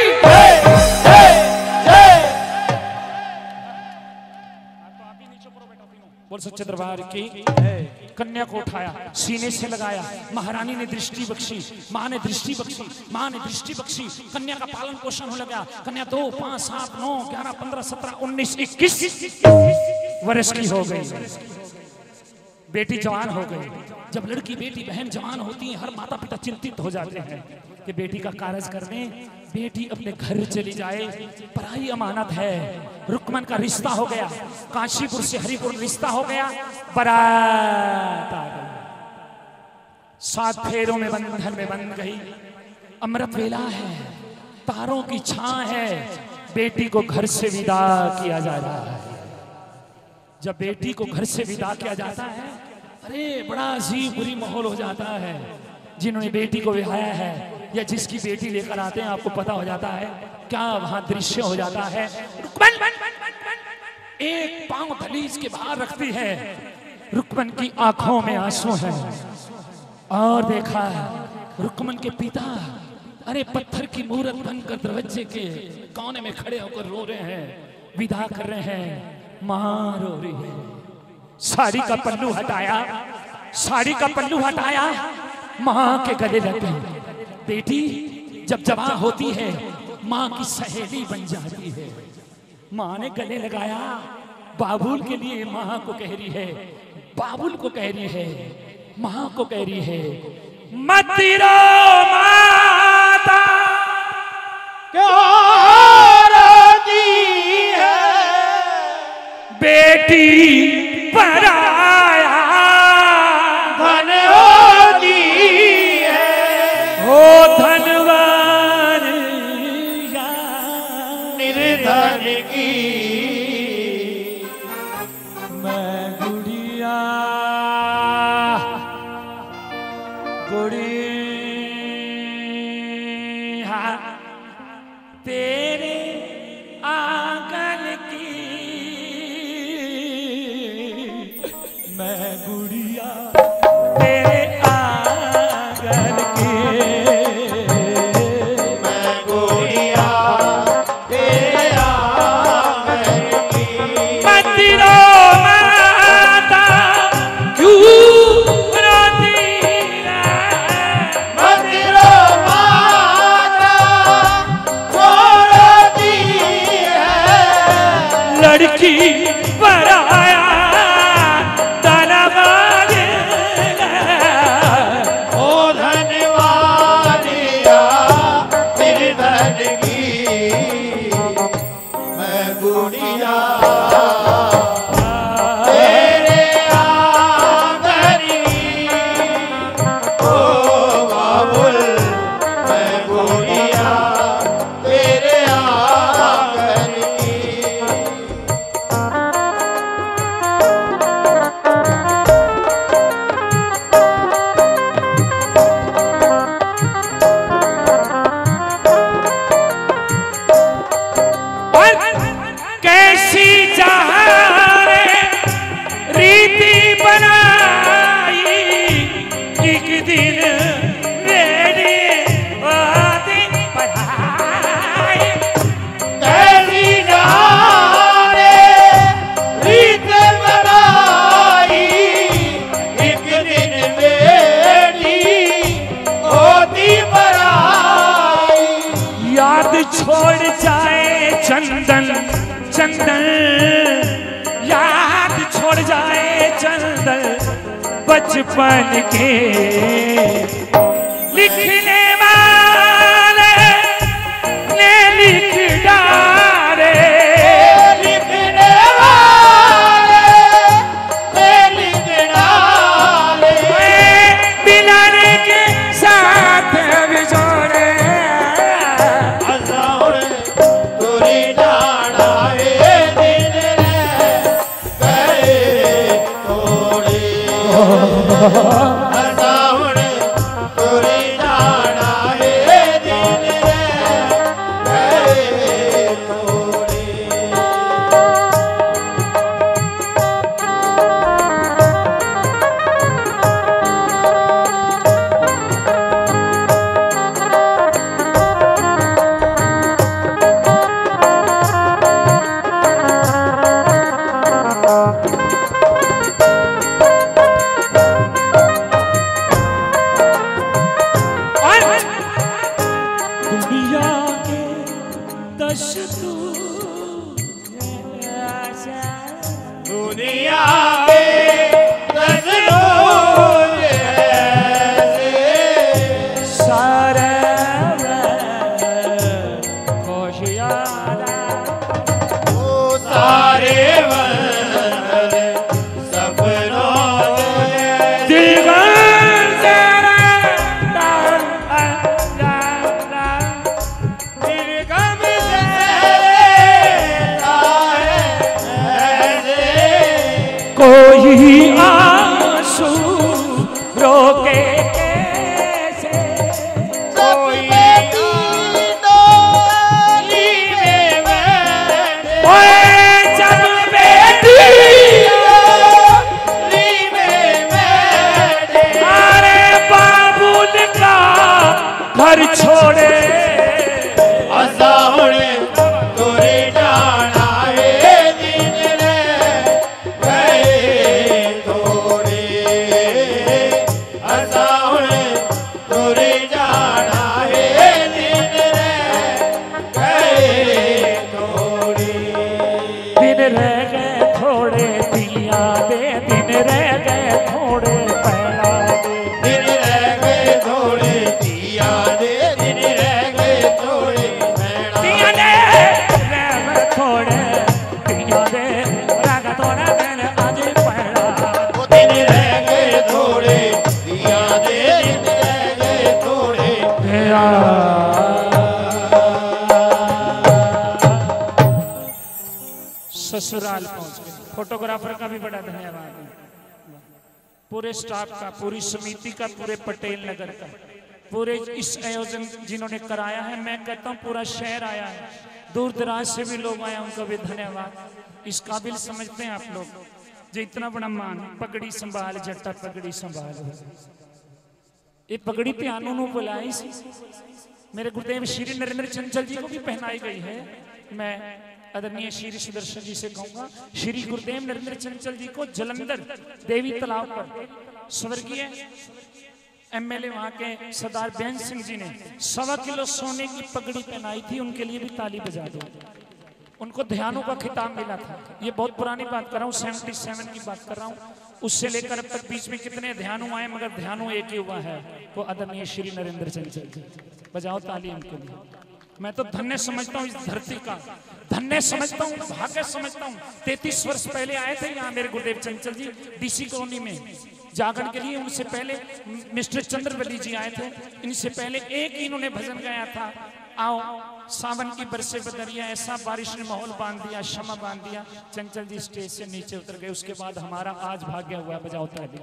बोल सच्चे दरबार की कन्या को उठाया सीने से लगाया महारानी ने दृष्टि बख्शी माँ ने दृष्टि बख्शी माँ ने दृष्टि बख्शी कन्या का पालन पोषण हो लगा कन्या दो पांच सात नौ ग्यारह पंद्रह सत्रह उन्नीस इक्कीस वर्ष की हो गई बेटी जवान हो गई। जब लड़की बेटी बहन जवान होती है, हर माता पिता चिंतित हो जाते हैं कि बेटी का कारज करने बेटी अपने घर चली जाए, पराई अमानत है। रुक्मन का रिश्ता हो गया, काशीपुर से हरिपुर रिश्ता हो गया, बारात आ गई, सात फेरों में बंधन में बंध गई। अमृत वेला है, तारों की छां है, बेटी को घर से विदा किया जा रहा है। जब बेटी को घर से विदा किया जाता है, अरे बड़ा अजीब बुरी माहौल हो जाता है। जिन्होंने बेटी को विहाया है या जिसकी बेटी लेकर आते हैं, आपको पता हो जाता है क्या वहां दृश्य हो जाता है। रुक्मन एक पांव दहलीज के बाहर रखती है, रुक्मन की आंखों में आंसू है। और देखा रुक्मन के पिता अरे पत्थर की मूर्त बनकर दरवाजे के कोने में खड़े होकर रो रहे हैं, विदा कर रहे हैं। मां रो रही है। साड़ी का पल्लू हटाया, साड़ी का पल्लू हटाया, मां के गले लग गई। बेटी जब जवान होती है, मां की सहेली बन जाती है। मां ने गले लगाया, बाबुल के लिए मां को कह रही है, बाबुल को कह रही है, मां को कह रही है, मत रो माता क्यों रोती है, बेटी पराया धन होती है, हो धनवान या निर्धन की। मैं गुड़िया गुड़िया तेरे आंगन की, मैं गुड़िया तेरे आंगन की, मैं गुड़िया तेरे आंगन की। मत रो माता क्यों रोती है, मत रो माता क्यों रोती है, लड़की पराया धनवान ओ धनवानिया निर्धन की। मैं गुड़िया तेरे आंगन की, ओ बाबुल मैं गुड़िया तेरे आंगन की। कैसी जहां रीति बनाई, एक दिन मेरी आदि पढ़ाई। कैसी जाने रीत बनाई, एक दिन बेटी होती पराई। याद छोड़ जाए चंदन चंदन, याद छोड़ जाए चंदन बचपन के, लिखने वाले ने लिख डाले, लिखने वाले ने लिख डाले। मिलाने के साथ बिछोड़े। अज़ाउर तुरी डाढ़ा ए दिन रे गए तोड़े। अज़ाउर तुरी डाढ़ा ए दिन रे गए तोड़े। घर छोड़े असा हुणे तुरे जाना है दिन रह गए थोड़े असा हुणे तुरे जाना है दिन रह गए थोड़े दिन रह गए थोड़े दिया दे दिन रह गए थोड़े पैना दे दिन रह गए थोड़े दिया दे दिन रह गए थोड़े मैना दिया दे रह गए थोड़े दिया दे रह गए थोड़े दिन आज पैना वो दिन रह गए थोड़े दिया दे दिन रह गए थोड़े तेरा ससुराल पहुंच गए। फोटोग्राफर का भी बड़ा धन्यवाद है, पूरे स्टाफ का, पूरी समिति का, पूरे पटेल नगर का, पूरे इस आयोजन जिन्होंने कराया है। मैं कहता हूँ पूरा शहर आया है, दूर दराज से भी लोग आए, उनका भी धन्यवाद। इस काबिल समझते हैं आप लोग जो इतना बड़ा मान पगड़ी संभाल जट्टा पगड़ी संभाल। ये पगड़ी प्यानो नु बुलाई सी मेरे गुरुदेव श्री नरेंद्र चंचल जी को भी पहनाई गई है। मैं आदरणीय श्री सुदर्शन जी से कहूंगा, श्री गुरुदेव नरेंद्र चंचल जी को जलंधर देवी तालाब पर स्वर्गीय एमएलए वहां के सरदार बेन सिंह जी ने सवा किलो सोने की पगड़ी पहनाई थी। उनके लिए भी ताली बजा दो। उनको ध्यानों का खिताब मिला था। ये बहुत पुरानी बात कर रहा हूँ, सेवेंटी सेवन की बात कर रहा हूँ। उससे लेकर अब तक बीच में कितने ध्यानों आए, मगर ध्यानों एक ही हुआ है, वो आदरणीय श्री नरेंद्र चंचल जी। बजाओ ताली उनके लिए। मैं तो धन्य समझता हूँ इस धरती का, धन्य समझता हूँ, भाग्य समझता हूँ। तैतीस वर्ष पहले आए थे यहाँ मेरे गुरुदेव चंचल जी डीसी कॉलोनी में जागरण के लिए। उनसे पहले मिस्टर चंद्रवली जी आए थे। इनसे पहले एक ही इन्होंने भजन गाया था, आओ सावन की बरसे बदरिया, ऐसा बारिश ने माहौल बांध दिया, क्षमा बांध दिया। चंचल जी स्टेज से नीचे उतर गए। उसके बाद हमारा आज भाग्य हुआ। बजाओ ताली।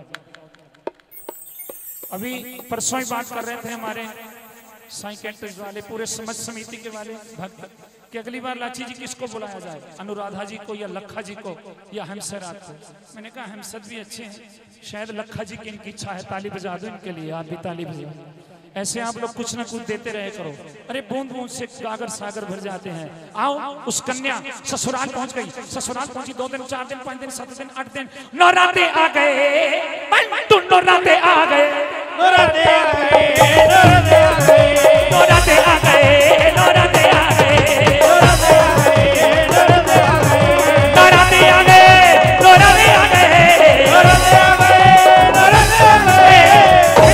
अभी परसों ही बात कर रहे थे हमारे साइकेट्रिस्ट वाले, पूरे समझ समिति के वाले भक्त कि अगली बार लाची जी किसको बुलाया जाए, अनुराधा जी को या लखा जी को या हमसरात को। मैंने कहा हमसद भी अच्छे हैं, शायद लखा जी की इनकी इच्छा है। ताली बजा दो इनके लिए, आप भी ताली बजा। ऐसे आप लोग कुछ ना कुछ देते रहे करो। अरे बूंद बूंद से गागर सागर भर जाते हैं। आओ उस कन्या ससुराल पहुंच गई। ससुराल पहुंची दो दिन, चार दिन, पांच दिन, सात दिन, आठ दिन, नौराते आ गए। तू नौराते आ गए, नौराते आ गए, नौराते आ गए, नौराते आ गए, नौराते आ गए, नौराते आ गए, नौराते आ गए, नौराते आ गए, नौराते आ गए, नौराते आ गए, नौराते आ गए।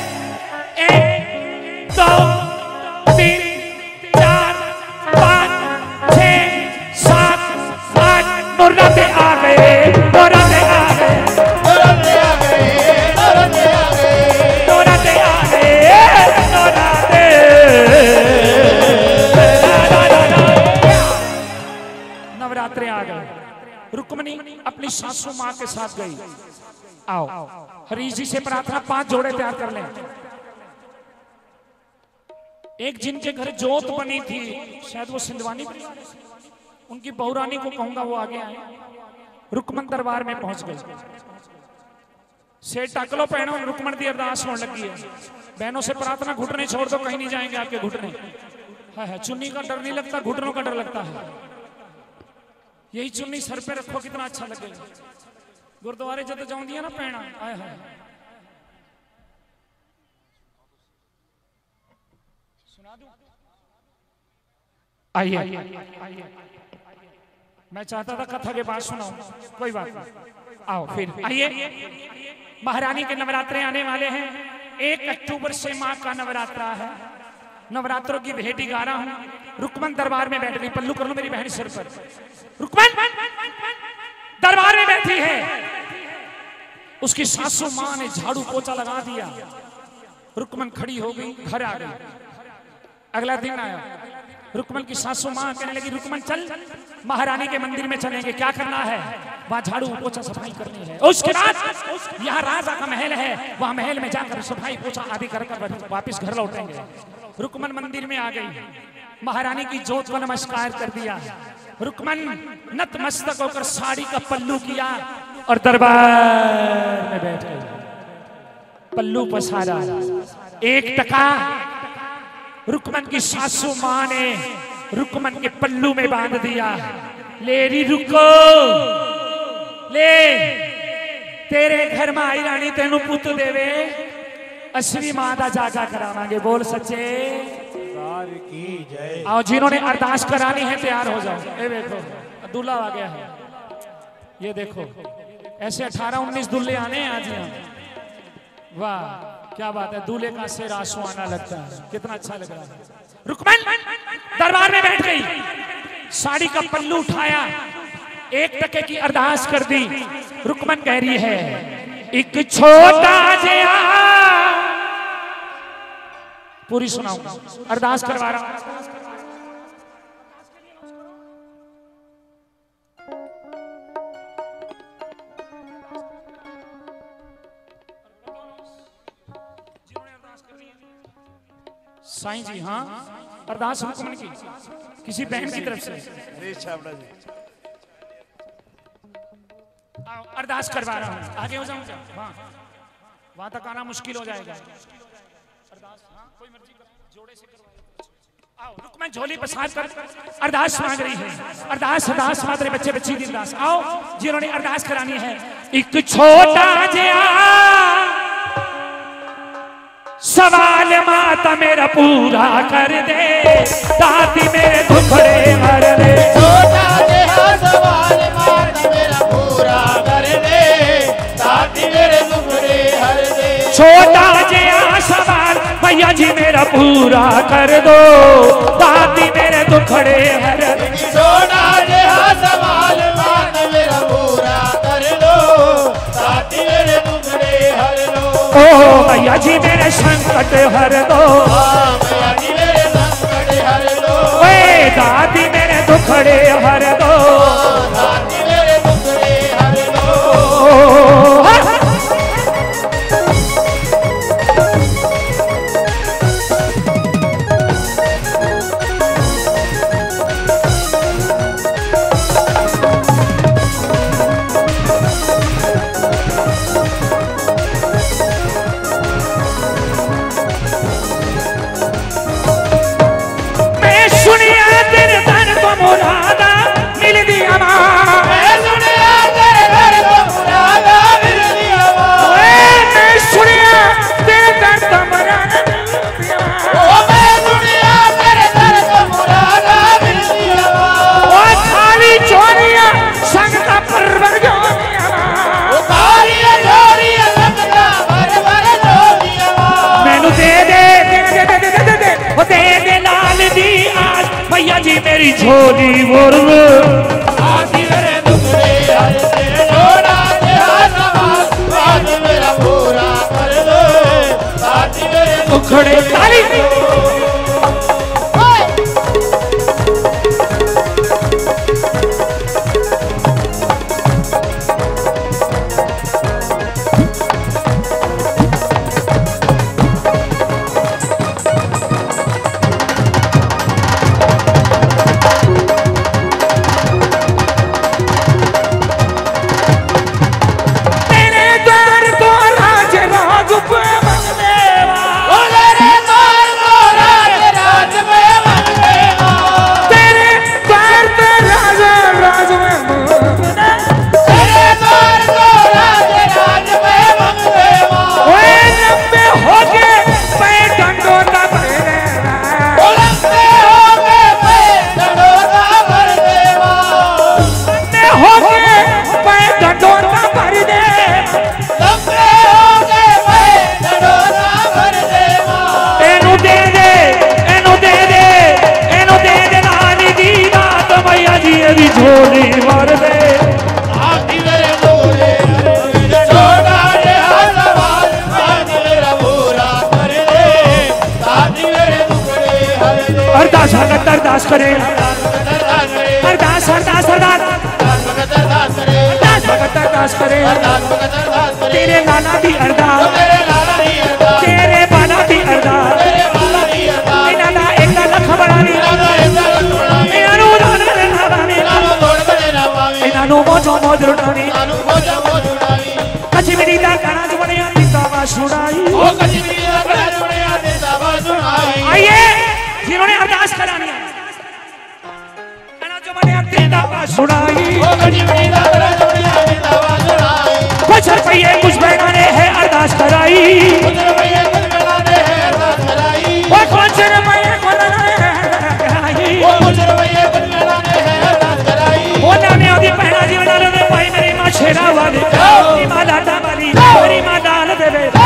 एक दो तीन चार पाँच छः सात आठ, नौराते आ गए, नौराते आ गए, नौराते आ गए, नौराते आ गए, नौराते आ गए, नौराते। नवरात्रे आ गए। रुक्मणी अपनी सासू माँ के साथ गई। आओ हरीश जी से प्रार्थना, पांच जोड़े तैयार कर लें। एक जिनके घर जोत बनी थी, शायद वो सिंधवानी बनी, उनकी बहुरानी को कहूंगा वो आगे आए। रुक्मन दरबार में पहुंच गए। से टकलो पहनो, रुक्मन की अरदास होने लगी है। बहनों से प्रार्थना, घुटने छोड़ दो, कहीं नहीं जाएंगे आपके घुटने। है, है चुन्नी का डर नहीं लगता, घुटनों का डर लगता है। यही चुन्नी सर पे रखो, कितना अच्छा लगेगा। गुरुद्वारे जब जाऊं दिया ना पहना, आए हाय सुना दूं। आइए आइए, मैं चाहता था कथा के बाद सुनाऊं, कोई बात नहीं। आओ फिर आइए। महारानी के नवरात्रे आने वाले हैं। एक अक्टूबर से माँ का नवरात्रा है। नवरात्रों की भेटी गा रहा हूँ। रुक्मन दरबार में बैठ गई। पल्लू कर लो मेरी बहन सिर पर। रुक्मन दरबार में बैठी है। उसकी सासू माँ ने झाड़ू पोछा लगा दिया। रुक्मन खड़ी हो गई, घर आ गई। अगला दिन आया, रुक्मन की सासू माँ कहने लगी, रुक्मन चल महारानी के मंदिर में चलेंगे। क्या करना है? वहाँ झाड़ू पोछा सफाई करनी है। उसके बाद यहाँ राजा का महल है, वहाँ महल में जाकर सफाई पोछा आदि कर कर वापिस घर लौटेंगे। रुक्मन मंदिर में आ गई। महारानी की जोत को नमस्कार कर दिया। रुक्मन नतमस्तक होकर साड़ी का पल्लू किया और दरबार में बैठ गई। पल्लू पसारा, एक टका रुकमन की सासू माँ ने रुकमन के पल्लू में बांध दिया। लेरी रुको ले तेरे घर में आई रानी तेनू पुत देवे असली मां दा जागा करावांगे। बोल सच्चे की जय। आओ जिन्होंने अरदास करानी है तैयार हो जाओ। ये देखो दूल्हा आ गया है। ये देखो ऐसे अठारह उन्नीस दूल्हे आने हैं आज यहाँ। वाह क्या बात है। दूल्हे का सिर आंसू आना लगता है। कितना अच्छा लग रहा है। रुकमन दरबार में बैठ गई। साड़ी का पल्लू उठाया। एक टके की अरदास कर दी। रुकमन कह रही है एक छोटा जिया। पूरी सुनाऊंगा अरदास करवा रहा हूं। साईं जी हाँ अरदास रुकमन की किसी बहन की तरफ से अरदास करवा रहा हूँ। आगे हो जाऊंगा हाँ वहां तक आना मुश्किल हो जाएगा। अरदास हाँ कोई मर्जी करो जोड़े से करवाओ। आओ रुकमन झोली पसार कर अरदास मांग रही है। अरदास अरदास मात्र बच्चे बच्ची की अरदास। आओ जिन्होंने अरदास करानी है। एक छोटा जिया सवाल माता मेरा पूरा कर दे। दादी मेरे दुखड़े हर दे। छोटा जिया सवाल माता मेरा पूरा कर दे। दादी मेरे दुखड़े हर दे। छोटा जिया सवाल भैया जी मेरा पूरा कर दो। दादी मेरे दुखड़े हर दे। छोटा जिया सवाल माता मेरा पूरा कर दो। दादी मेरे दुखड़े हर दो। ओ भैया जी मेरे संकट हर दो। भैया जी मेरे संकट हर दो। ओए दादी मेरे दुखड़े हर दो। दादी मेरे दुखड़े हर दो। मुरादा मिल दिया मां। मैं सुनिया तेरे घर को मुरादा मिल दिया मां। मैं सुनिया तेरे घर को मुरादा मिल दिया मां। ओ मैं सुनिया तेरे घर को मुरादा मिल दिया मां। ओ खाली चोरिया संग का परवर जो दिया मां। ओ खाली चोरिया संग का परवर जो दिया मां। मैनू दे दे दे दे दे दे दे दे ओ दे दे लाल दी आज भैया जी मेरी झोली बोल। दादी मेरे दुखड़े हर दे। छोटा जिया सवाल दादी मेरा पूरा कर दो। दादी मेरे दुखड़े ताली झोली भर दे। दादी मेरे दुखड़े हर दे। छोटा जिया सवाल दादी मेरा पूरा कर दे। दादी मेरे दुखड़े हर दे। अरदास अरदास करे अरदास करे। अरदास अरदास अरदास अरदास करे। अरदास करे। अरदास करे। तेरे नाना दी अरदास तेरे लाला दी अरदास। तेरे बाला दी अरदास। तेरे बाला दी अरदास। इन्हां दा एक लख बनानी। इन्हां नूं दान देना बानी। इन्हां नूं मोजो मोज लुटानी। कश्मीरी दा गाना जुड़िया दी दावा छुड़ाई। ओ कश्मीरी दा गाना जुड़िया दी दावा छुड़ाई। आइए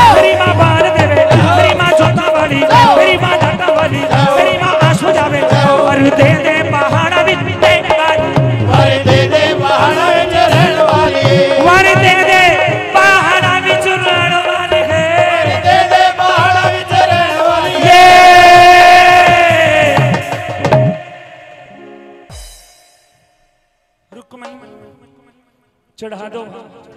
मेरी माँ बाल देवे, मेरी माँ जोता वाली, मेरी माँ डाटा वाली, मेरी माँ आंसू जावे और दे दे पहाड़ा विच रहने वाली, वर दे दे पहाड़ा विच रहने वाली, वर दे दे पहाड़ा विच रहने वाली है, वर दे दे पहाड़ा विच रहने वाली ये रुकमणी चढ़ा दो,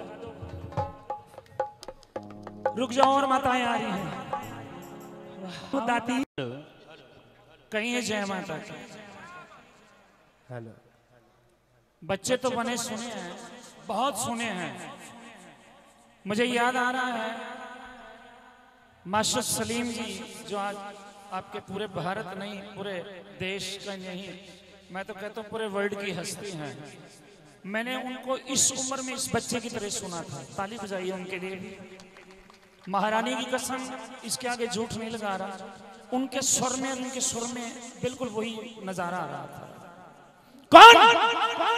रुक जाओ और माताएं आ रही हैं। दाती कहीं है जय माता की। हेलो बच्चे तो बने सुने हैं, बहुत सुने हैं। मुझे याद आ रहा है मास्टर सलीम जी जो आज आपके पूरे भारत नहीं पूरे देश का नहीं, मैं तो कहता हूँ पूरे वर्ल्ड की हस्ती हैं। मैंने उनको इस उम्र में इस बच्चे की तरह सुना था। ताली बजाइए उनके लिए। महारानी की कसम, इसके आगे झूठ नहीं लगा रहा। उनके स्वर में उनके सुर में बिल्कुल वही नजारा आ रहा था। कौन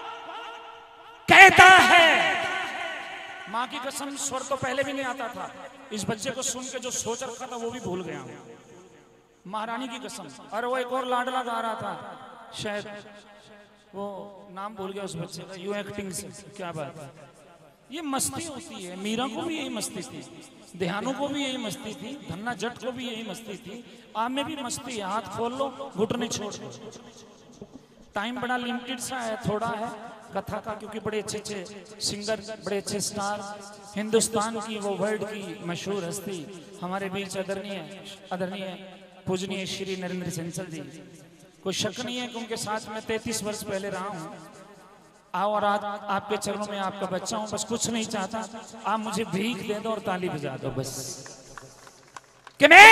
कहता है? माँ की कसम, स्वर तो पहले भी नहीं आता था। इस बच्चे को सुन के जो सोच रखा था वो भी भूल गया हूं। महारानी की कसम। और वो एक और लाडला गा रहा था, शायद वो नाम भूल गया उस बच्चे का। यू एक्टिंग से क्या बात है। ये मस्ती होती है। मीरा को भी यही मस्ती थी, ध्यानों को भी यही मस्ती थी, धन्ना जट को भी यही मस्ती थी। आप में भी मस्ती है। हाथ खोल लो, घुटने छोड़ दो। टाइम बड़ा लिमिटेड सा है, थोड़ा है कथा का, क्योंकि बड़े अच्छे अच्छे सिंगर, बड़े अच्छे स्टार, हिंदुस्तान की वो वर्ल्ड की मशहूर हस्ती हमारे बीच आदरणीय आदरणीय पूजनीय श्री नरेंद्र चंचल जी। कोई शक नहीं है कि उनके साथ में तैतीस वर्ष पहले रहा हूं। आओ और आज आपके चरणों में आपका बच्चा हूं। बस कुछ नहीं चाहता, आप मुझे भीख दे दो और ताली बजा दो बस, कि मैं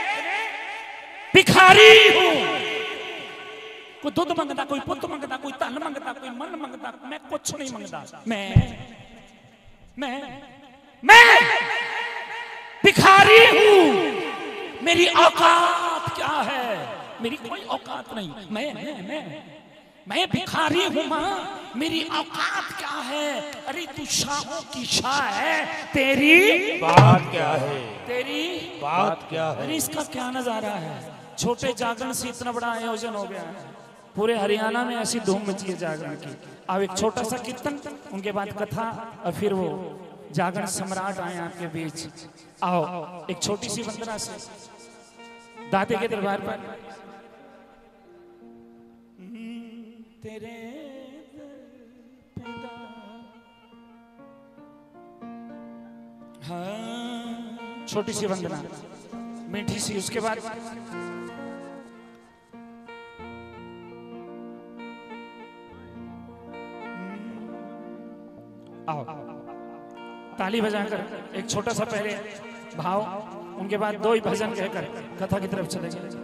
भिखारी हूं। कोई दुध मंगता, कोई पुत मंगता, कोई धन मंगता, कोई मन मंगता, मैं कुछ नहीं मंगता। मैं मैं मैं भिखारी हूं। मेरी औकात क्या है? मेरी कोई औकात नहीं। मैं मैं मैं मैं भिखारी हूं मां, मेरी औकात क्या है? अरे तू शाहों की शाह है, तेरी बात क्या है? तेरी बात क्या है? अरे इसका क्या नजारा है। छोटे जागरण से इतना बड़ा आयोजन हो गया है। पूरे हरियाणा में ऐसी धूम मची है जागरण की। अब एक छोटा सा कीर्तन, उनके बाद कथा, और फिर वो जागरण सम्राट आए आपके बीच। आओ एक छोटी सी वंदना से दाते के दरबार पर। तेरे हाँ, छोटी सी वंदना मीठी सी। उसके बाद आओ ताली बजाकर एक छोटा सा पहले भाव, उनके बाद दो ही भजन कहकर कथा की तरफ चले गए।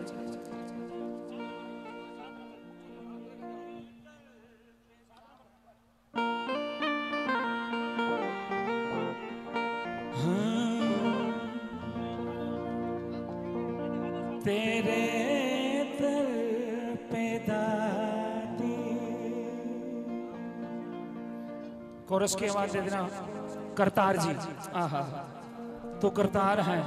तेरे दर पे दाती। कोरस की आवाज दे देना करतार जी। आहा, तो करतार है।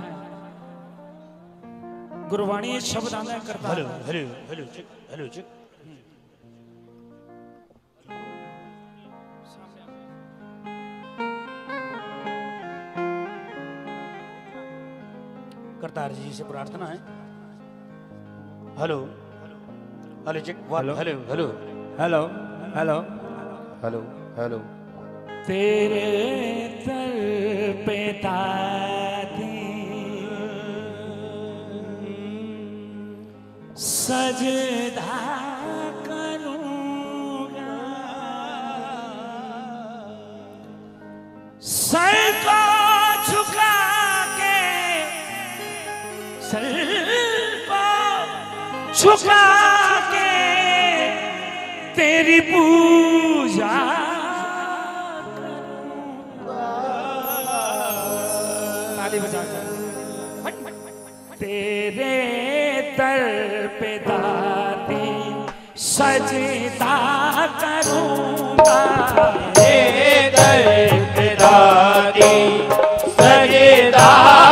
गुरवाणी शब्द आंदा है Kartar. Hello hello hello check hello check. Kartar ji से प्रार्थना है। Hello hello check one. Hello hello hello hello hello hello. तेरे दर पे दाती सजदा करूंगा, सर को झुका के, सर को झुका के तेरी पूजा तेरे दर पे दाती सजदा करूंगा, तेरे दर पे दाती सजदा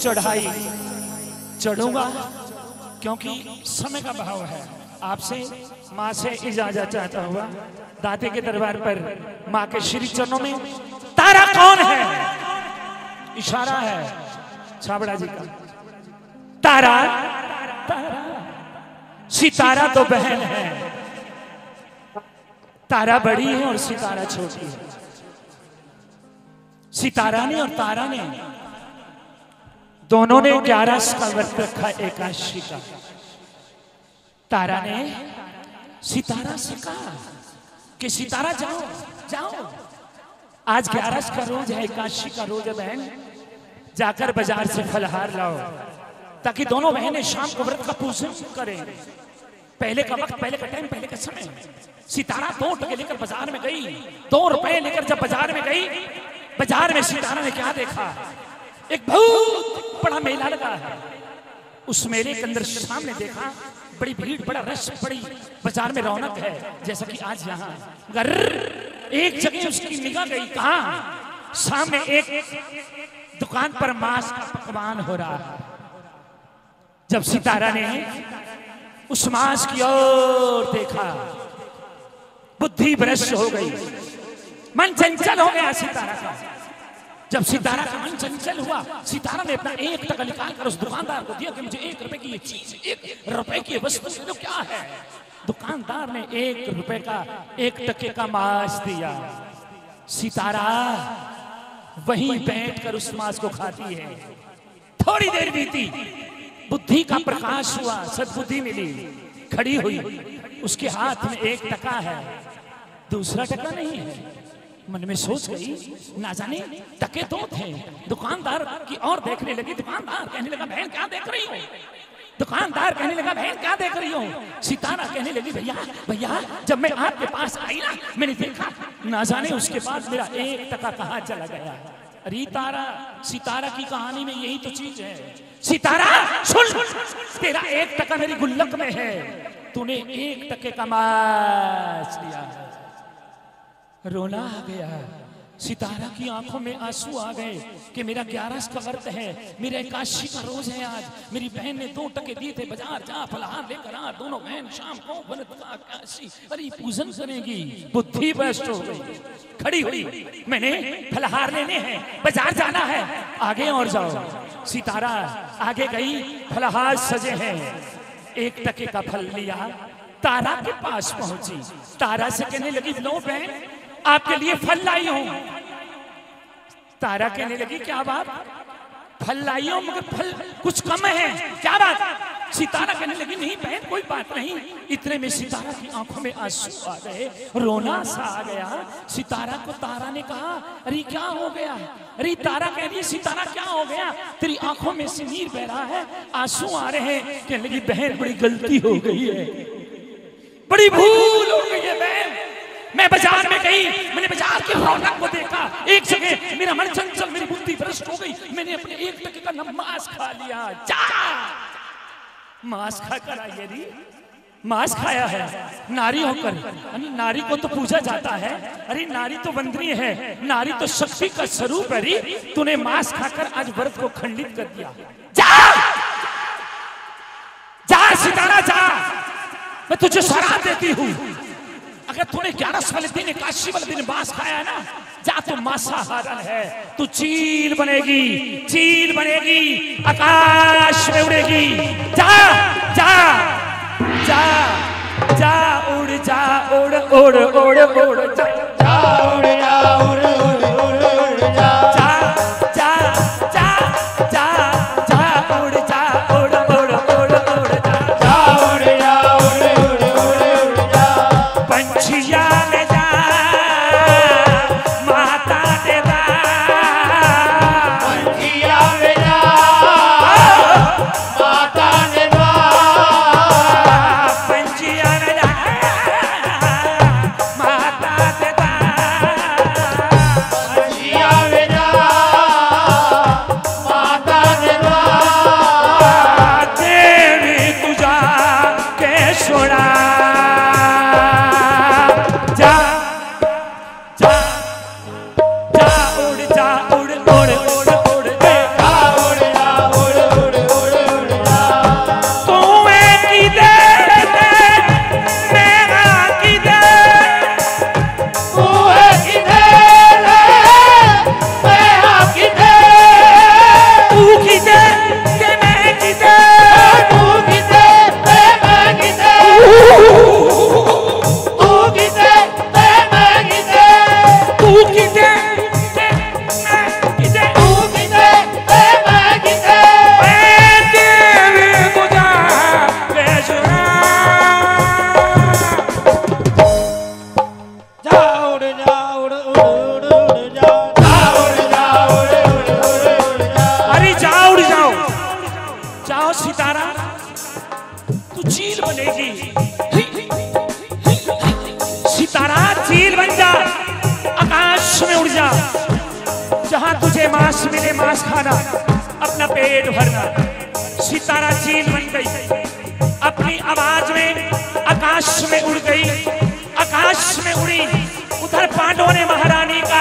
चढ़ाई चढ़ूंगा क्योंकि समय का भाव है। आपसे माँ से इजाजत चाहता हुआ दाते के दरबार पर माँ के श्री चरणों में। तारा कौन है? इशारा है छाबड़ा जी का। तारा तारा सितारा तो बहन है। तारा बड़ी है और सितारा छोटी है। सितारा ने और तारा ने दोनों ने ग्यारह का व्रत रखा एकादशी का। तारा ने सितारा से कहा कि सितारा जाओ जाओ, आज ग्यारह का रोज है, एकादशी का रोज है बहन, जाकर बाजार से फलहार लाओ ताकि दोनों बहनें शाम को व्रत का पूजन करें। पहले का वक्त, पहले का टाइम, पहले का समय। सितारा दो टके लेकर बाजार में गई। दो रुपए लेकर जब बाजार में गई, बाजार में सितारा ने क्या देखा? एक बहुत बड़ा मेला लगा है। उस मेले के अंदर सामने देखा बड़ी भीड़, बड़ा रश, बड़ी बाजार में रौनक है जैसा कि आज यहाँ। मगर एक जगह उसकी निगाह गई। कहाँ? सामने एक दुकान पर मांस का पकवान हो रहा है। जब सितारा ने उस मांस की ओर देखा, बुद्धि भ्रष्ट हो गई, मन चंचल हो गया सितारा का। जब सितारा का मन चंचल हुआ, सितारा ने अपना एक टका निकाल कर उस दुकानदार को दिया कि मुझे एक रुपए की ये चीज, एक रुपए की वस्तु दे दो। क्या है? दुकानदार ने एक रुपए का, एक टके का मांस दिया। सितारा वहीं बैठकर उस मांस को खाती है। थोड़ी देर बीती, बुद्धि का प्रकाश हुआ, सद्बुद्धि मिली, खड़ी हुई। उसके हाथ में एक टका है, दूसरा टका नहीं है। मन में सोच गई, ना जाने टके दो थे। दुकानदार की ओर देखने लगी। दुकानदार कहने लगा, बहन क्या देख रही हो? दुकानदार कहने लगा, बहन क्या देख रही हो? सितारा कहने लगी, भैया भैया जब मैं आपके पास आई ना, मैंने देखा, ना जाने उसके बाद मेरा एक टका कहाँ चला गया। अरे तारा, सितारा की कहानी में यही तो चीज है। सितारा सुन, तेरा एक टका मेरी गुल्लक में है, तूने एक टके का मांस लिया। रोना आ गया। सितारा की आंखों में आंसू आ गए कि मेरा ग्यारह का व्रत है, मेरा एकादशी का रोज है आज। मेरी बहन ने दो टके दिए थे, बाजार जा फलहार लेकर आ। दोनों बहन शाम को व्रत का एकादशी अरे पूजन करेगी। बुद्धि भ्रष्ट हो गई, खड़ी हुई। मैंने फलहार लेने हैं, बाजार जाना है, आगे और जाओ। सितारा आगे गई, फलहार सजे हैं, एक टके का फल लिया, तारा के पास पहुंची। तारा से कहने लगी, लो बहन आपके लिए फल लाई हूं। तारा कहने लगी, क्या बात? फल लाई हूं मगर फल कुछ कम है, क्या बात? सितारा कहने लगी, नहीं बहन कोई बात नहीं। इतने में सितारा की आंखों में आंसू आ गए, रोना सा आ गया। सितारा को तारा ने कहा, अरे क्या हो गया? अरे तारा कह रही है, सितारा क्या हो गया? तेरी आंखों में से नीर बह रहा है, आंसू आ रहे हैं। कहने लगी, बहन बड़ी गलती हो गई है, बड़ी भूल हो गई है बहन। मैं बाजार में गई, मैंने बाजार की रौनक को देखा, एक जगह मेरा मन चंचल, मेरी बुद्धि भ्रष्ट हो गई, मैंने अपने एक टके का मांस खा लिया। जा मांस खाकर आई है, मांस खाया है नारी होकर। नारी को तो पूजा जाता है, अरे नारी तो वंदनीय है, नारी तो शक्ति का स्वरूप है। री तूने मांस खाकर आज व्रत को खंडित कर दिया। जा जा सितारा जा, मैं तुझे सलाह देती हूँ, अगर तूने ग्यारह वाले दिन, एकादशी वाले दिन मांस खाया है ना, जा तू मांसाहारन है, तू चील बनेगी, चील बनेगी, आकाश में उड़ेगी। जा जा जा जा उड़ जा, उड़ उड़ उड़ उड़ जा, जा उड़ जा, उड़ उड़ उड़ उड़ जा, जा जा जा जा जा उड़ जा, उड़ उड़ उड़ उड़ जा, जा उड़ जा, उड़ उड़ उड़ उड़ जा। पंछिया ले जा माता दे दा, पंछिया ले जा माता दे दा, पंछिया ले जा माता मुझे मांस मिले मांस खाना, अपना पेट भरना। सितारा चील बन गई, अपनी आवाज में आकाश में उड़ गई, आकाश में उड़ी। उधर पांडवों ने महारानी का,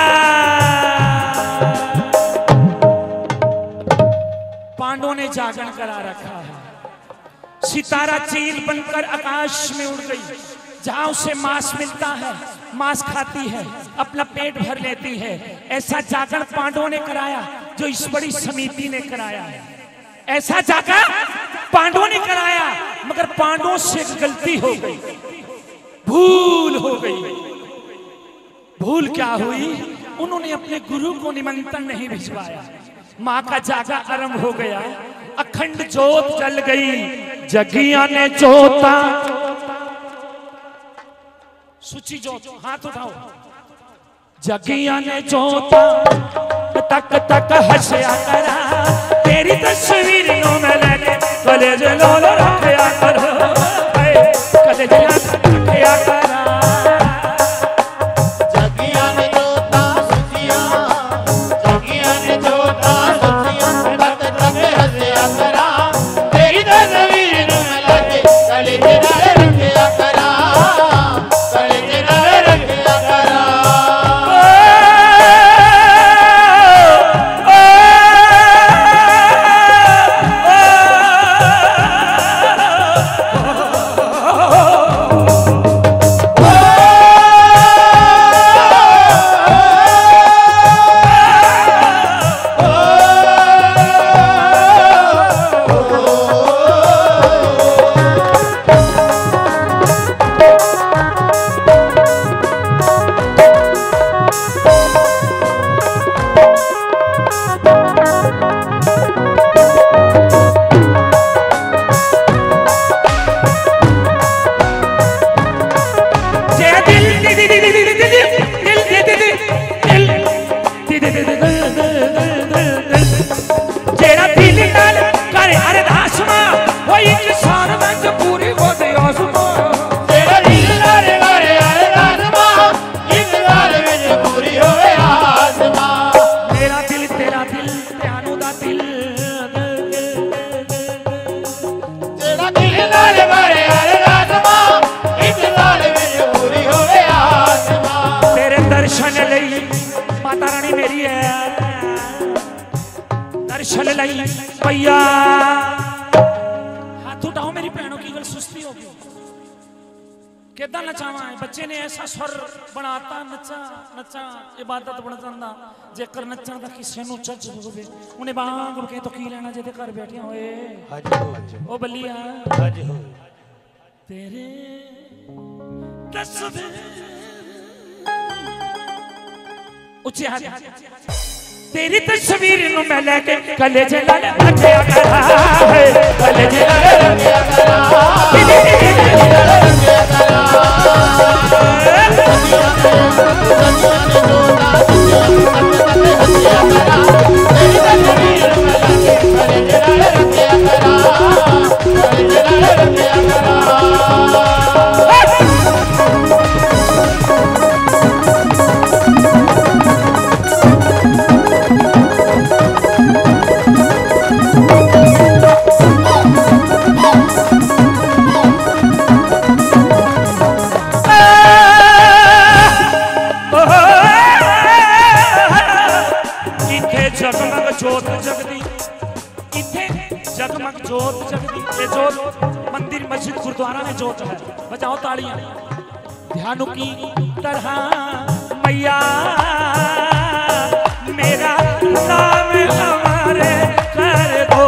पांडवों ने जागरण करा रखा है। सितारा चील बनकर आकाश में उड़ गई, जहां उसे मांस मिलता है मांस खाती है, अपना पेट भर लेती है। ऐसा जागरण पांडवों ने कराया, जो इस बड़ी समिति ने कराया है। ऐसा जागरण पांडवों ने कराया, मगर पांडवों से गलती हो गई, भूल हो गई। भूल क्या हुई? उन्होंने अपने गुरु को निमंत्रण नहीं भिजवाया। मां का जागा आरंभ हो गया, अखंड ज्योत जल गई, जगिया ने जोता। सूची ज्योत, हाथ उठाओ। जगिया ने जोता तक तक हंसया करा, तेरी तस्वीर नो मैं लेके कलेज लोल रखया करो, कलेज रखया करा। जगिया ने जोता सुचिया, जगिया ने जोता सुचिया, तक तक हंसया करा, तेरी तस्वीर नो मैं लेके कलेज रखया करा, कलेज रखया करा। भैया हाथ उठाओ, मेरी भैनों की गल सुस्ती होगी। किदा नचावा है? बच्चे ने ऐसा स्वर बनाता, नचा नचा इबादत बन जाता। जेकर नचण दा किसी नूं चज होवे, उन्हें बांग के तो की लेना जे घर बैठे होए। ओ बल्लिया तेरे तस्वीर उच्चे हाथ, तेरी तस्वीर नु मैं लेके कलेजे लाल रखया करा, कलेजे लाल रखया करा, जोत जगदी, इथे जगमग जोत जगदी। ये जोत मंदिर मस्जिद गुरुद्वारा में जोत है। बजाओ तालियां। ध्यान की तरह मैया मेरा नाम हमारे कर दो,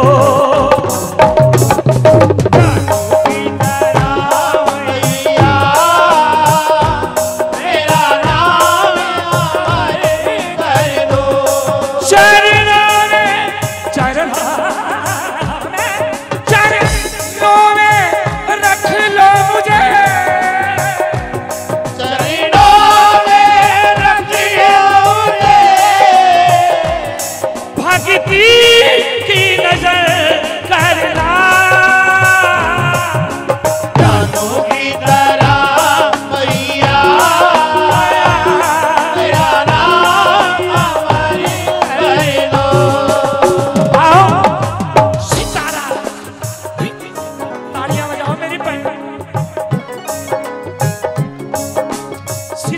की नजर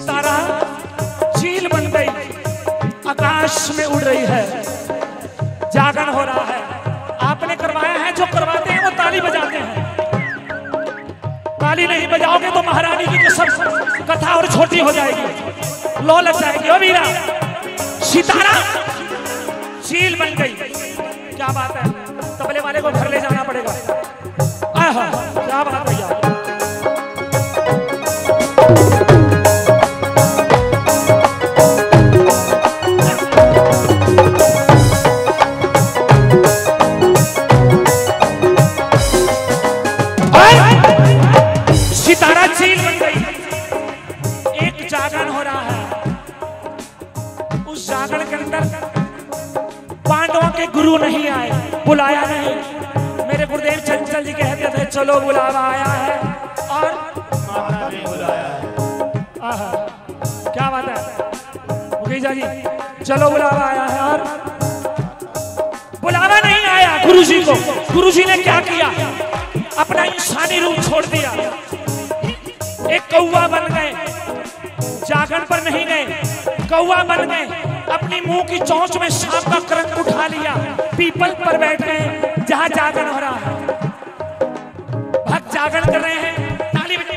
सितारा झील बन गई, आकाश में उड़ रही है, जागरण हो रहा है। आपने करवाया है, जो करवाते हैं वो ताली बजाते हैं। ताली नहीं बजाओगे तो महारानी की कसम कथा और छोटी हो जाएगी, लो लग जाएगी। ओ वीरा, सितारा झील बन गई, क्या बात है। तबले वाले को घर ले जाना पड़ेगा। आहा, क्या बात है यार। सितारा झील बन गई, एक जागरण हो रहा है। उस जागरण के अंदर पांडवों के गुरु नहीं आए, बुलाया नहीं। मेरे गुरुदेव चंचल जी कहते थे चलो बुलावा आया है, और माता ने बुलाया है। आहा, क्या बात है मुखीजा जी, चलो बुलावा आया है। और बुलावा नहीं आया गुरुजी को। गुरुजी ने क्या किया, अपना इंसानी रूप छोड़ दिया, एक कौवा बन गए। जागरण पर नहीं गए, कौवा बन गए। अपनी मुंह की चोंच में सांप का करंट उठा लिया, पीपल पर बैठ गए जहां जागरण हो रहा है। भक्त जागरण कर रहे हैं, ताली बजा।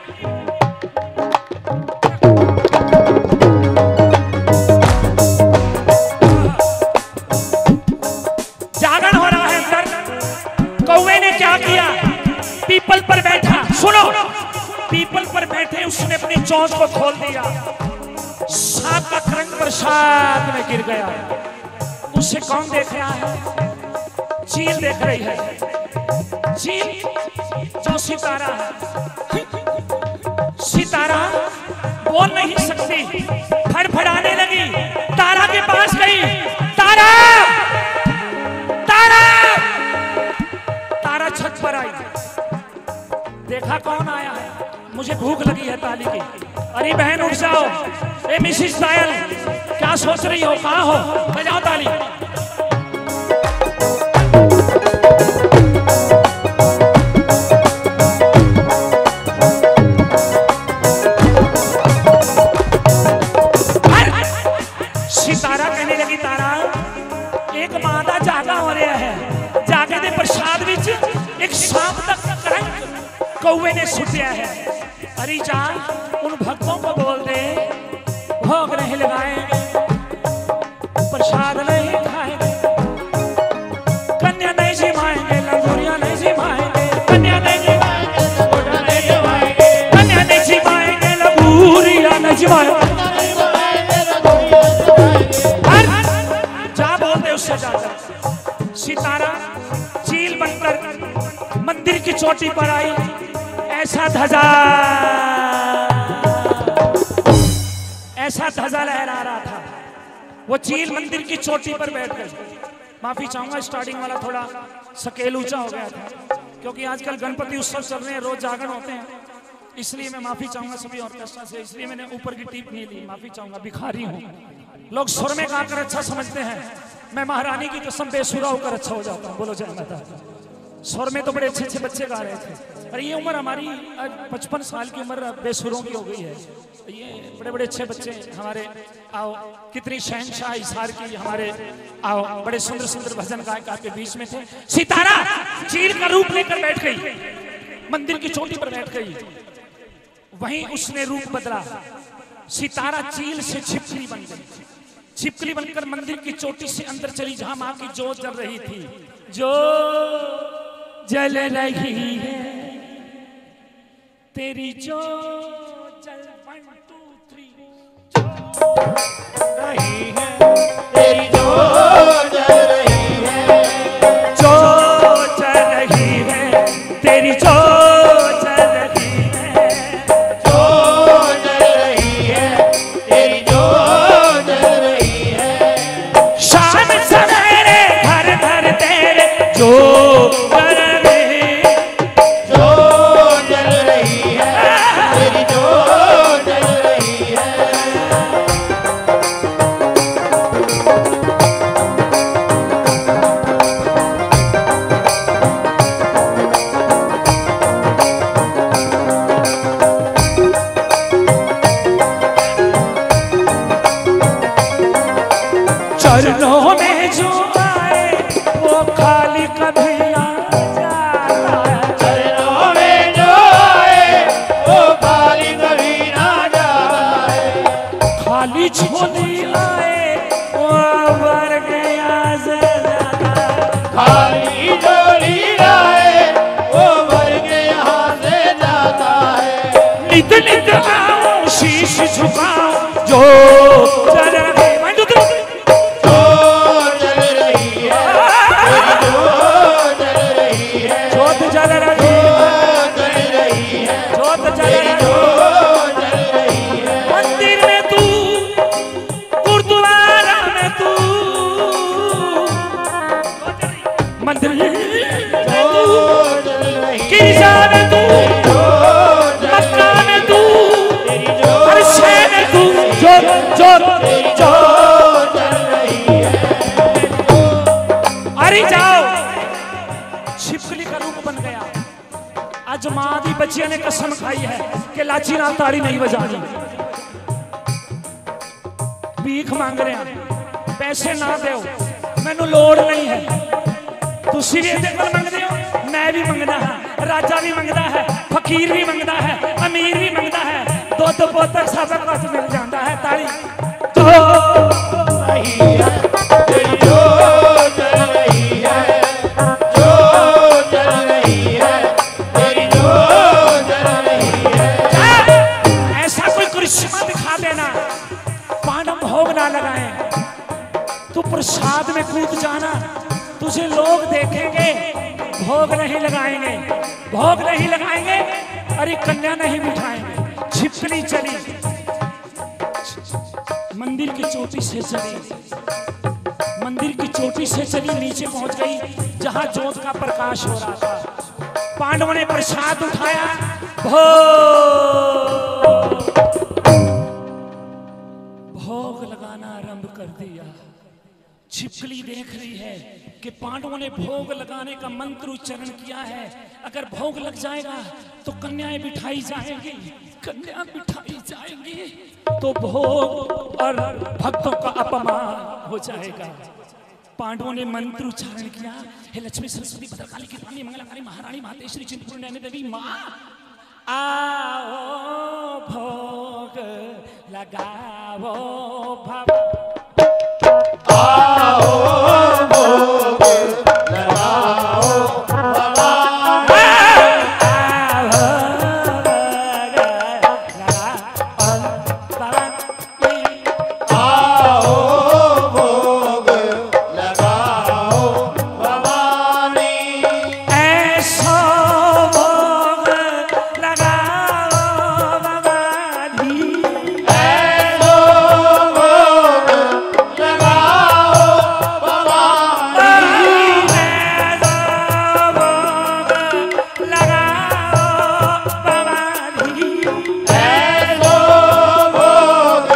जागरण हो रहा है अंदर। कौवे ने क्या किया, पीपल पर बैठा। सुनो, पीपल पर बैठे उसने अपनी चोंच को खोल दिया, सांप का करंट प्रसाद में गिर गया। उसे कौन देख रहा है, झील देख रही है। झील जो सितारा है, सितारा बोल नहीं सकती, फड़फड़ाने लगी। तारा के पास गई, तारा तारा तारा छत पर आई, देखा कौन आया है, मुझे भूख लगी है ताली की। अरे बहन उठ जाओ, ए मिसिस सायल, क्या सोच रही हो, कहाँ हो, बजाओ ताली। सितारा कहने लगी, तारा एक मादा जागा हो रहा है, जागे दे प्रसाद विच एक सांप तक करंट कौवे ने सुटिया है। अरे जा उन भक्तों को बोल दे, भोग नहीं लगाएंगे, प्रसाद नहीं खाएंगे, कन्या नहीं जिमाएंगे, लंगूरिया नहीं जिमाएंगे, कन्या नहीं जिमाएंगे, लंगूरिया नहीं जिमाएंगे, कन्या नहीं जिमाएंगे, लंगूरिया नहीं जिमाएंगे। जा बोल दे उससे जाकर। सितारा झील बनकर मंदिर की चोटी पर आई, ऐसा ध्वजा ऐसा ध्वजा लहरा रहा था। वो झील मंदिर की चोटी पर बैठ गई। माफी चाहूंगा, स्टार्टिंग वाला थोड़ा स्केल ऊंचा हो गया था, क्योंकि आजकल गणपति उत्सव चल रहे हैं, रोज जागरण होते हैं, इसलिए मैं माफी चाहूंगा सभी ऑर्केस्ट्रा से। इसलिए मैंने ऊपर की टीप नहीं ली, माफी चाहूंगा, भिखारी हूँ। लोग सुर में गाकर अच्छा समझते हैं, मैं महारानी की कसम बेसुरा होकर अच्छा हो जाता हूँ। बोलो जय माता। सुर में तो बड़े अच्छे अच्छे बच्चे गा रहे थे, अरे ये उम्र हमारी पचपन साल की उम्र बेसुरों की हो गई है। ये बड़े बड़े अच्छे बच्चे हमारे, आओ कितनी शहनशाह इशार की हमारे, आओ बड़े सुंदर सुंदर भजन गायक आपके बीच में थे। सितारा झील का रूप लेकर बैठ गई, मंदिर की चोटी पर बैठ गई, वहीं उसने रूप बदला। सितारा झील से छिपकली बन गई, छिपकली बनकर मंदिर की चोटी से अंदर चली, जहां मां की जोत जल रही थी। जो जल रही है तेरी जो जल, वन टू थ्री, रही है तेरी जो जल रही है, जो जल रही है तेरी जो जल रही है, जो जल रही है तेरी जो जल रही है। शाम सवेरे घर घर तेरे जो जो जल रही है तेरी जो खाली झोली लाए वो वर गया से ज्यादा, खाली झोली लाए वो भर के यहाँ से जाता है। नित नित आओ शीश झुकाओ जो चल रही मंजू तू जो जल रही है, जो जल रही है, जोत जल रही जो जल रही है, जोत जल रही जो जल रही है। मंदिर में तू गुरुद्वारा में तू मंदिर में तू गिरजा में तू मक्का में तू अरशे में तू जोत जोत जोत अरे जाओ छिपकली का रूप बन गया। आज मां दी बच्चियां ने कसम खाई है कि लाची नाल ताड़ी नहीं बजानी। भीख मांग रहे हैं पैसे ना दो मैनू लोड़ नहीं है। तुसी भी इहदे कोल मंगदे हो मैं भी मंगदा है राजा भी मंगदा है फकीर भी मंगदा है अमीर भी मंगदा है। दुध बोतल सब कुछ मिल जाता है। ताड़ी तो रही है, तेरी जो जल रही है, जो जल रही है, तेरी जो जल रही है। ऐसा कोई करिश्मा दिखा देना पांडव भोग ना लगाए तू प्रसाद में कूद जाना तुझे लोग देखेंगे भोग नहीं लगाएंगे भोग नहीं लगाएंगे अरे कन्या नहीं बिठाएंगे। छिपकली चली मंदिर की चोटी से चली मंदिर की चोटी से चली नीचे पहुंच गई जहां जोत का प्रकाश हो रहा था। पांडवों ने प्रसाद उठाया भोग भोग लगाना आरंभ कर दिया। छिपकली देख रही है कि पांडवों ने भोग लगाने का मंत्र उच्चारण किया है। अगर भोग लग जाएगा तो कन्याएं बिठाई जाएंगी कन्या बिठाई जाएंगी तो भोग और भक्तों का अपमान हो जाएगा। पांडवों ने मंत्र उच्चारण किया हे लक्ष्मी सरस्वती भद्रकाली कृपाणी मंगलाकारी महारानी मातेश्वरी चिंतपूर्णी नैनी देवी माँ आओ भोग लगाओ भव आओ भोग लगाओ भवानी, आओ भोग लगाओ भवानी, ऐसा भोग लगाओ भवानी ऐसो भोग लगाओ भवानी, ऐसा भोग लगाओ भवानी ऐसो भोग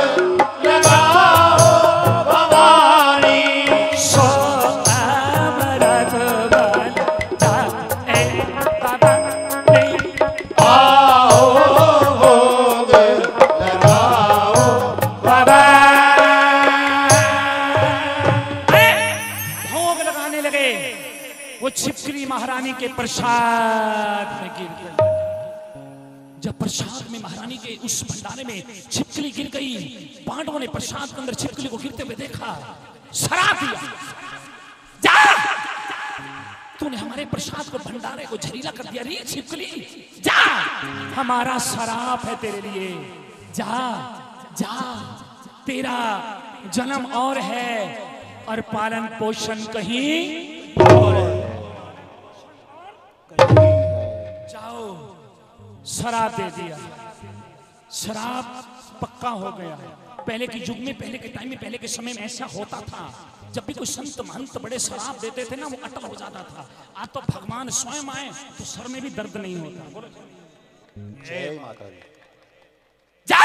लगाओ भवानी। सो अमृत बन जाए भवानी आओ भोग लगाओ भोग लगाने लगे। वो छिपकली महारानी के प्रसाद में गिर गई। जब प्रसाद में महारानी के उस भंडारे में छिपकली गिर गई पांडवों ने प्रसाद के अंदर छिपकली को गिरते हुए देखा शराब दिया जा तूने हमारे प्रसाद को भंडारे को जहरीला कर दिया रे छिपकली जा हमारा शराब है तेरे लिए जा जा तेरा जन्म और है और पालन पोषण कहीं और है। जाओ शराब दे दिया। शराब पक्का हो गया। पहले के युग में पहले के टाइम में पहले के समय में ऐसा होता था जब भी कोई संत महंत बड़े शराब देते थे ना वो अटल हो जाता था। आज तो भगवान स्वयं आए तो सर में भी दर्द नहीं होता। जय माता दी। जा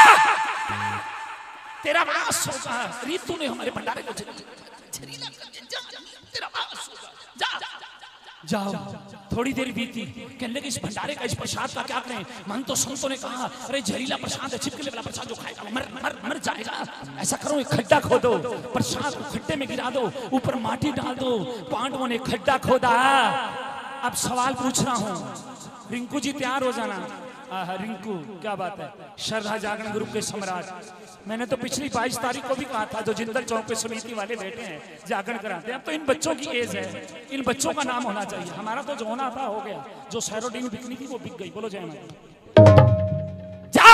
तेरा वास होगा रीतू ने हमारे भंडारे को झरीला कर दिया। जा, जा, तेरा वास होगा जा जाओ। थोड़ी देर बीती कहने लगे इस भंडारे का इस प्रसाद का क्या करें। मन तो संतों ने कहा अरे जहरीला प्रसाद है छिपकली वाला प्रसाद जो खाएगा मर मर मर जाएगा। ऐसा करो एक खड्डा खोदो प्रसाद को खड्डे में गिरा दो ऊपर माटी डाल दो। पांडवों ने खड्डा खोदा। अब सवाल पूछ रहा हूं रिंकू जी तैयार हो जाना। आहा, रिंकू क्या बात है, श्रद्धा जागरण ग्रुप के सम्राट। मैंने तो पिछली बाईस तारीख को भी कहा था, जो जिंदल चौक पे समिति वाले बैठे हैं जागरण कराते हैं, अब तो इन बच्चों की एज है, इन बच्चों का नाम होना चाहिए। हमारा तो जो होना था हो गया, जो सैरोडीन बिकनी थी वो बिक गई। बोलो जय माता। जाओ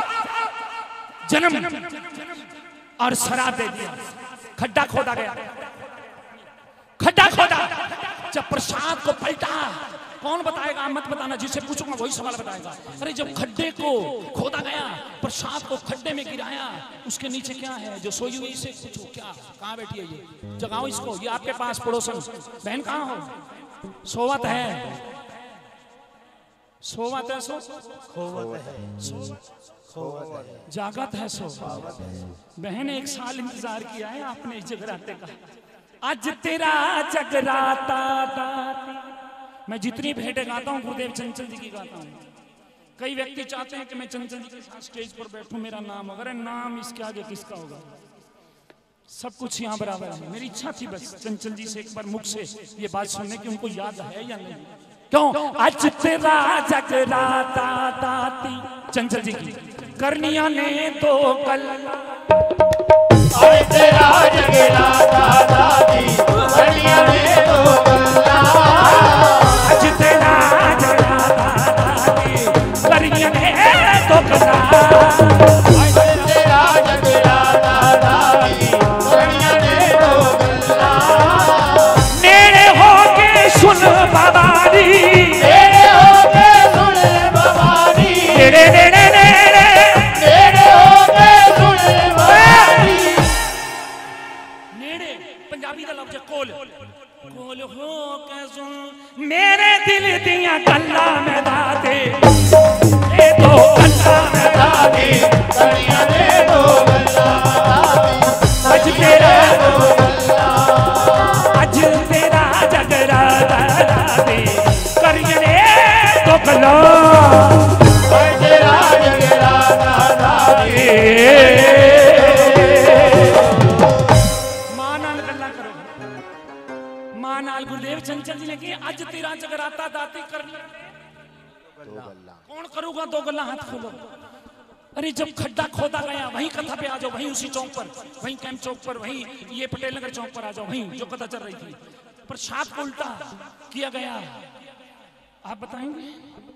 जन्म और शराब दे दिया, खड्डा खोदा गया, खड्डा खोदा। जब प्रसाद को पलटा, कौन बताएगा? मत बताना, जिसे पूछूंगा वही सवाल बताएगा। अरे जब खड्डे को खोदा गया, प्रसाद को खड्डे में गिराया, उसके नीचे क्या है? जो सोई हुई से पूछो, क्या, कहाँ बैठी है ये? जगाओ इसको, ये आपके पास पड़ोसन बहन कहाँ हो? सोवत है, सोवत है, सो खोवत है, जागत है, सो बहन। एक साल इंतजार किया है आपने इस जगराते का, आज तेरा जगराता दाता। मैं जितनी भेंटें गाता हूँ गुरुदेव चंचल जी की गाता हूँ। कई व्यक्ति चाहते हैं कि मैं चंचल जी के साथ स्टेज पर बैठूं, मेरा नाम होगा। अरे नाम इसके आगे किसका होगा? सब कुछ यहाँ बराबर है। मेरी इच्छा थी बस चंचल जी से एक बार मुख से ये बात सुनने की, उनको याद है या नहीं। क्यों? आज तेरा जगराता दाती, चंचल जी की करनिया ने तो कल, आज तेरा जगराता दाती, करनिया ने तो कल्ला। आज तेरा जगराता दाती, करनिया ने तो कल्ला। आज तेरा जगराता दाती, करनिया ने तो कल्ला। नेड़े होके सुन बाबारी, नेड़े होके सुन बाबारी, नेड़े नेड़े नेड़े नेड़े होके सुन बाबारी। नेड़े पंजाबी का लफ्ज कोल, कोल होके सुन मेरे दिल दिया गल्ला में दाते, ये तो गल्ला में दाते, करनिया ने तो कल्ला। आज तेरा आज तेरा जगराता दाते, करनिया ने तो कल्ला। आज तेरा जगराता दाती, मां नाल गल्ला करो, मां नाल गुरुदेव चंचल जी ने की आज तेरा जगराता दाती कर। कौन करूंगा दो गल्ला? हाथ खोलो। अरे जब खड्डा खोदा गया, वहीं कथा पे आ जाओ, वहीं उसी चौक पर, वहीं कैंप चौक पर, वहीं ये पटेल नगर चौक पर आ जाओ, वहीं जो कथा चल रही थी। प्रसाद को उल्टा किया गया, आप बताएंगे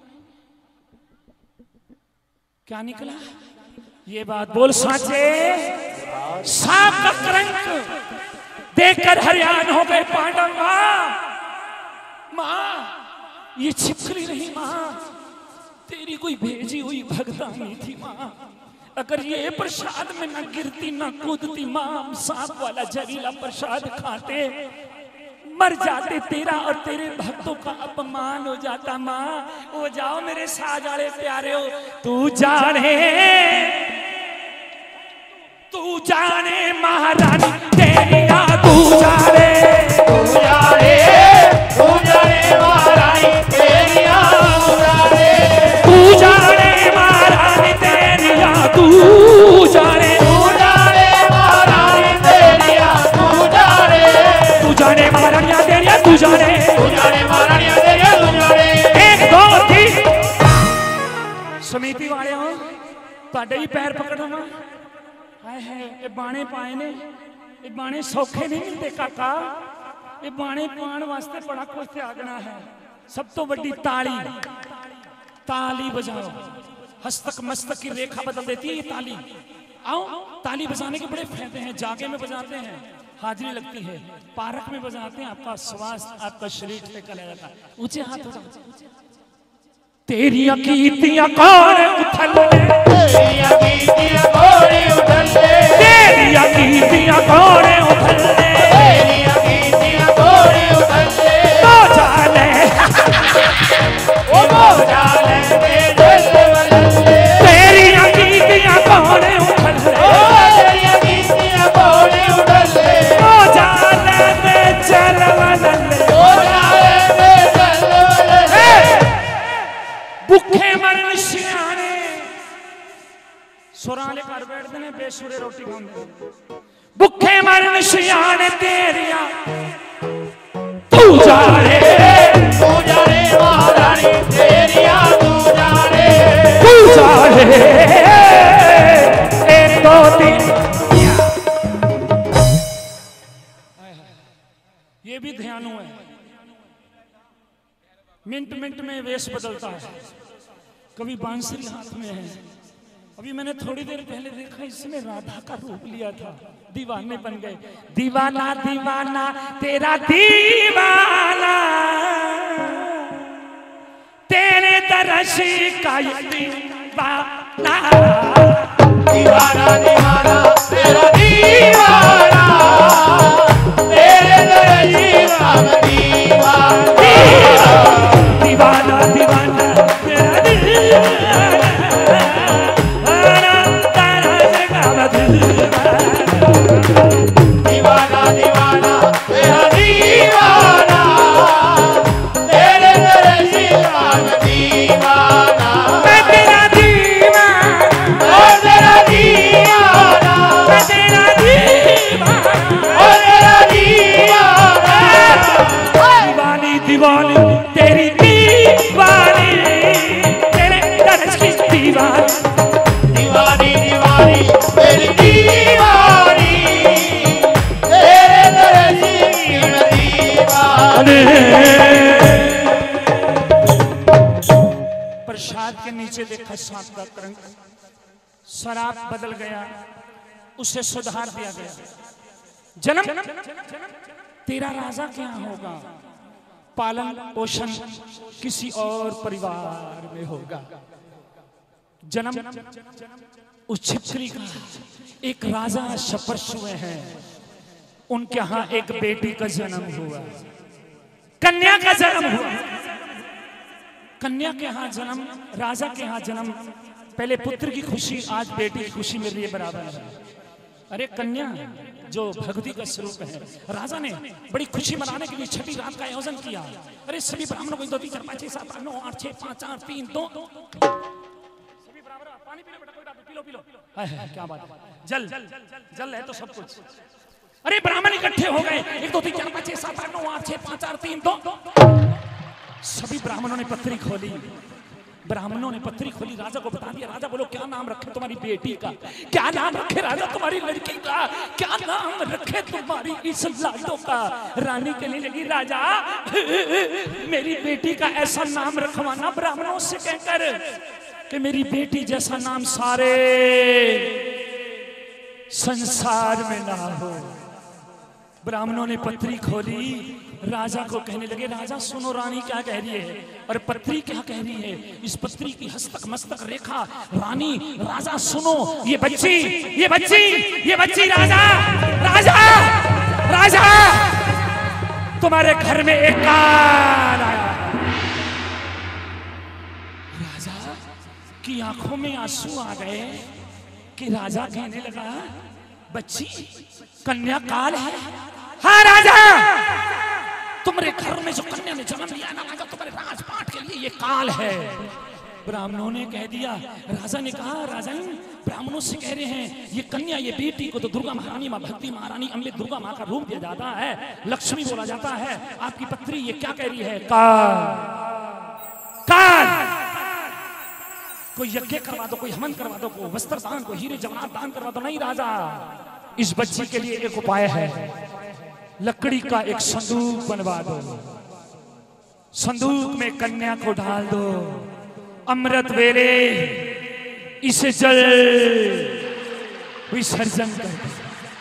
क्या निकला? ये बात बोल साचे। सांप का करंक देखकर हरियाण हो गए पांडव। मां मां ये छिपकली रही मां, तेरी कोई भेजी हुई भगतानी थी मां। अगर ये प्रसाद में न गिरती न कूदती मां, सांप वाला जहरीला प्रसाद खाते, मर जाते, तेरा और तेरे भक्तों का अपमान हो जाता। मां वो जाओ मेरे साजाले प्यारे हो, तू जाने तू जाने महारानी तेरी आ, तू जाने तू जाने, तू जाने महारानी तेरी आ, तू जाने, तू जाने महारानी तेरी आ, तू जाने, तू जाने महारानी तेरी आ, तू जाने, तू जाने महारानिया तेरी आ, तू जाने, तू जाने महारानी तेरी आ, तू जाने। एक दो तीन समिति वाले हो, ਤੁਹਾਡੇ ही पैर पकड़ना। हाय हाय ये बाणे पाए ने, ये बाणे सौखे नहीं मिलते काका, ये बाणे पाने वास्ते बड़ा कुछ त्यागना है। सब तो बड़ी ताली, ताली बजाओ, हस्तक मस्तक की रेखा बदल देती है ये ताली। आओ ताली बजाने के बड़े फायदे हैं। जागे में बजाते हैं हाजिरी लगती है, पार्क में बजाते हैं आपका स्वास्थ्य, आपका शरीर टेका ले जाता है। ऊंचे हाथ हो जाओ। तेरिया कीतियां कौन उथले, तेरिया कीतियां कौन उथले, तेरिया कीतियां कौन उथले, तेरिया कीतियां कौन उथले। तो जाने ओ वो जाने दे दिल वलले, तेरिया कीतियां कौन उथले, ओ तेरिया कीतियां कौन उथले। तो जाने दे चल वलले, ओ जाने दे चल वलले। भुखे मरन सियाने सुरां वाले घर बैठते ने, बेसुरे रोटी खाते। भुखे मरन सियाने तेरिया तू जाने, तू जाने महारानी तेरी आ, तू जाने, चाहे एक दो तीन। ये भी ध्यानु है, मिनट मिनट में वेश बदलता है। कभी बांसुरी हाथ में है। अभी मैंने थोड़ी देर पहले देखा इसने राधा का रूप लिया था, दीवाने बन गए। दीवाना दीवाना तेरा दीवाना, तेरे दरस का ये दीवाना। दीवाना दीवाना तेरा दीवाना, तेरे दरस का दीवाना। दीवाना दीवाना तेरा दीवाना, दीवाना दीवाना तेरा दीवाना, तेरे दरस का दीवाना। मैं तेरा दीवाना, ओ तेरा दीवाना, मैं तेरा दीवाना, ओ तेरा दीवाना। दीवानी दीवानी तेरी दीवानी, तेरे दरस की दीवानी। दीवानी दीवानी तेरी दीवानी, तेरे दरस की दीवानी। प्रसाद के नीचे देखा सांप का रंग, शराब बदल गया, उसे सुधार दिया गया। जन्म तेरा राजा क्या होगा, पालन पोषण किसी और परिवार में होगा। जन्म उस छिपकली का, एक राजा शपथ हुए हैं, उनके यहाँ एक बेटी का जन्म हुआ, कन्या का जन्म हुआ। कन्या के यहाँ जन्म, राजा के यहाँ जन्म। पहले पुत्र की खुशी, आज बेटी की खुशी मेरे लिए बराबर है। अरे कन्या जो भक्ति का स्वरूप है, राजा ने बड़ी खुशी मनाने के लिए छठी रात का आयोजन किया। अरे सभी ब्राह्मणों को दो तीन चार पाँच छह सात आठ नौ आठ छह पाँच चार तीन दो, सभी बराबर। पानी पी लो बेटा, कोई बात नहीं, पी लो पी लो। हाय हाय क्या बात है, जल जल है तो सब कुछ। अरे ब्राह्मण इकट्ठे हो गए, एक दो तीन चार पाँच छह सात आठ नौ आठ छह पाँच चार तीन दो। सभी ब्राह्मणों ने पत्री खोली, ब्राह्मणों ने पत्री खोली, राजा को बता दिया। राजा बोलो क्या नाम रखे तुम्हारी बेटी का, क्या नाम रखे राजा तुम्हारी लड़की का, क्या नाम रखे तुम्हारी इस लाडो का। रानी कहने लगी राजा मेरी बेटी का ऐसा नाम रखवाना ब्राह्मणों से कहकर कि मेरी बेटी जैसा नाम सारे संसार में ना हो। ब्राह्मणों ने पत्री खोली, राजा को कहने लगे राजा सुनो रानी क्या कह रही है। और पत्री क्या कह रही है, इस पत्री की हस्तक मस्तक रेखा। रानी राजा सुनो, ये बच्ची ये बच्ची ये बच्ची राजा राजा राजा तुम्हारे घर में एक काल आया। राजा की आंखों में आंसू आ गए कि राजा कहने लगा बच्ची कन्या काल है। हाँ राजा तुम्हारे घर में जो कन्या ने जन्म लिया ना राजा, तुम्हारे राजपाट के लिए ये काल है। ब्राह्मणों ने कह दिया, राजा ने कहा राजा ब्राह्मणों से कह रहे हैं ये कन्या ये बेटी को तो दुर्गा महारानी माँ भक्ति महारानी अम्बे दुर्गा माँ का रूप दिया जाता है, लक्ष्मी बोला जाता है। आपकी पत्री ये क्या कह रही है, काल काल। कोई यज्ञ करवा दो, कोई हवन करवा दो, कोई वस्त्र दान, कोई हीरे जवाहरात दान करवा दो। नहीं राजा इस बच्ची के लिए एक उपाय है, लकड़ी का एक संदूक बनवा दो, संदूक में कन्या को डाल दो, अमृत वेले इसे जल विसर्जन कर दो।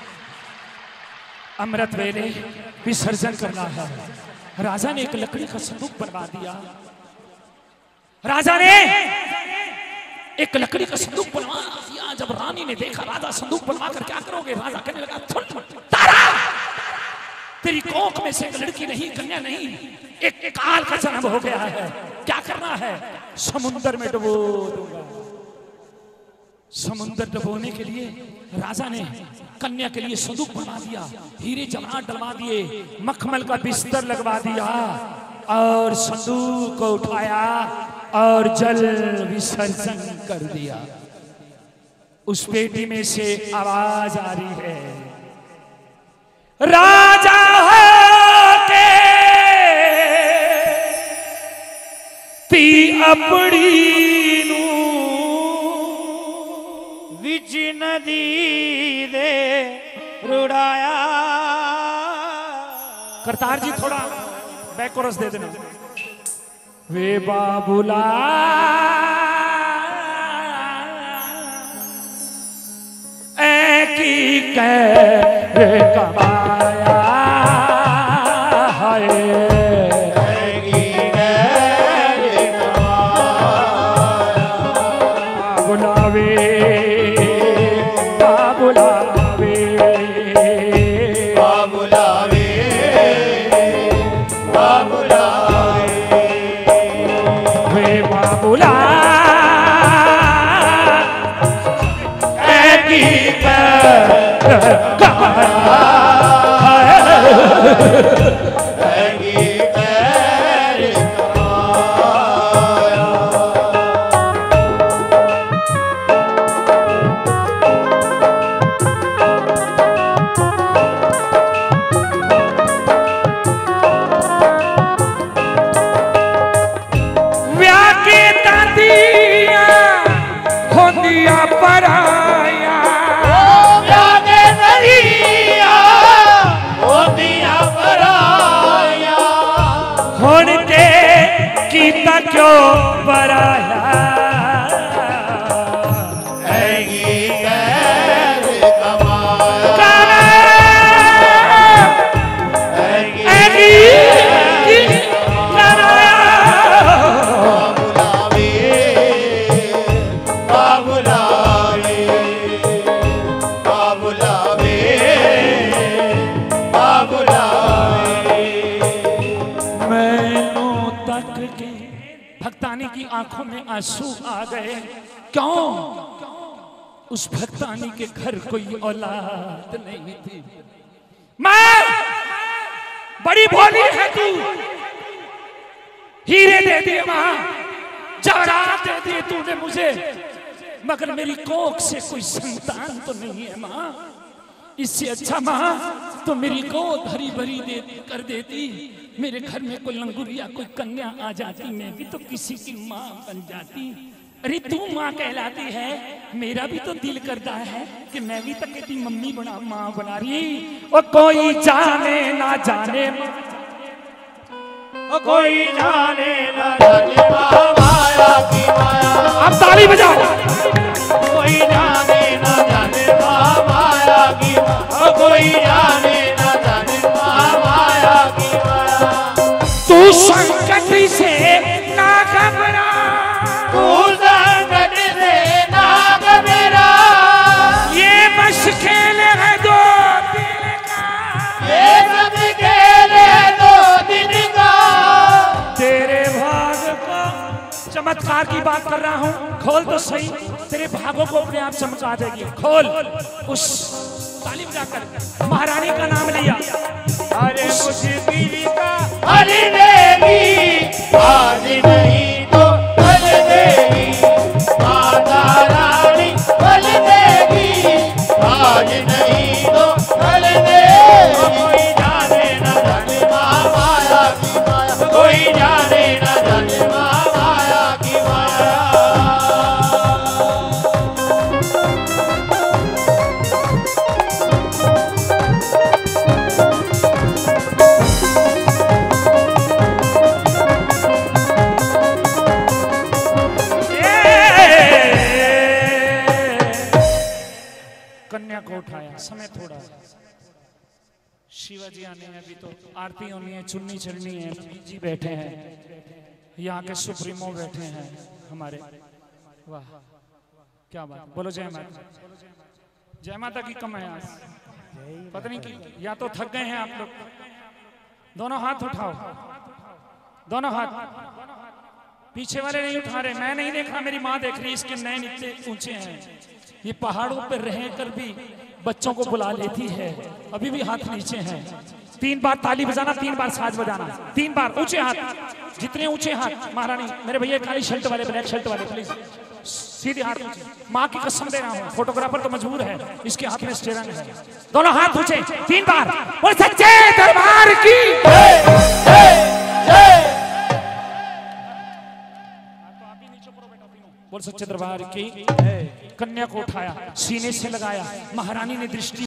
अमृत वेले विसर्जन करना है। राजा ने एक लकड़ी का संदूक बनवा दिया। राजा ने एक लकड़ी का संदूक बनवा दिया। जब रानी ने देखा राजा संदूक बनवा कर क्या करोगे, राजा कहने लगा तारा तेरी कोख में से एक लड़की नहीं, कन्या नहीं, एक काल का जन्म हो गया है। क्या करना है, समुद्र में डुबो दूंगा। समुद्र डुबोने के लिए राजा ने कन्या के लिए संदूक बनवा दिया, हीरे जवाहरात डलवा दिए, मखमल का बिस्तर लगवा दिया और संदूक को उठाया और जल विसर्जन कर दिया। उस पेटी में से आवाज आ रही है, राजा के ती अपनी नू बिच नदी दे रुड़ाया। करतार जी थोड़ा बैक कोरस दे देना। वे बाबूला ऐ की कह कमाया है क्यों बराया ऐगी कैद कमाया ऐगी बाबुलावे बाबुलावे बाबुलावे बाबुलावे मैनू तक के भक्तानी की आंखों में आंसू आ गए। क्यों? उस भक्तानी के घर कोई औलाद नहीं थी। मां बड़ी भोली है तू, हीरे दे दिए मां, जवाहरात दे दिए तूने मुझे, मगर मेरी कोख से कोई संतान तो नहीं है मां। इससे अच्छा मां तो मेरी गोद हरी भरी दे कर देती, मेरे घर में कोई लंगुरिया कोई कन्या आ जाती, मैं भी तो किसी की माँ बन जाती। अरे तू माँ कहलाती है, मेरा भी तो दिल करता है कि मैं भी तो कहती मम्मी बना माँ बना रही। और कोई जाने ना जाने ओ कोई जाने ना जाने माया की माया। अब ताली बजाओ। कोई जाने ना जाने माया की माया। कोई जाने ना जाने माया की माया। तू संकट से ना घबरा, तू संकट से ना घबरा, ये बस खेल है दो दिन का, ये सब खेल है दो दिन का। तेरे भाग को चमत्कार की बात कर रहा हूँ, खोल तो सही, तेरे भागों को अपने आप चमका देगी। खोल। उस ताली बजाकर महारानी का नाम लिया। अरे कुछ पीली का हल देगी आज नहीं तो कल देगी, माता रानी हल देगी आज नहीं तो कल देगी। कोई जाने ना जाने माया की माया। कोई जाने ना जाने माया की माया। कन्या को उठाया, समय थोड़ा है, शिवाजी आने हैं, अभी तो आरती होनी है, चुन्नी चढ़नी है, जी बैठे हैं, यहाँ के सुप्रीमो बैठे हैं हमारे। वाह क्या बात, बोलो जय माता। जय माता की कम है आज, पता नहीं की, या तो थक गए हैं आप लोग। दोनों हाथ उठाओ, दोनों हाथ। पीछे वाले नहीं उठा रहे, मैं नहीं देख रहा, मेरी माँ देख रही, इसके नैन इतने ऊंचे हैं। ये पहाड़ों पर रहकर भी बच्चों को बुला लेती है, अभी भी हाथ नीचे हैं। तीन बार ताली बजाना, तीन बार साज बजाना, तीन बार ऊंचे हाथ, जितने ऊंचे हाथ। महारानी, मेरे भैया काली शर्ट वाले, ब्लैक शर्ट वाले, प्लीज सीधे हाथ ऊंचे। माँ की कसम दे रहा हूँ, फोटोग्राफर तो मजबूर है, इसके हाथ में स्टीयरिंग है। दोनों हाथ ऊंचे, तीन बार। बोल सच्चे दरबार की जय जय जय। तो आप भी नीचे पड़ो बेटा, तीनों। बोल सच्चे दरबार की। कन्या को उठाया, सीने से लगाया, महारानी ने दृष्टि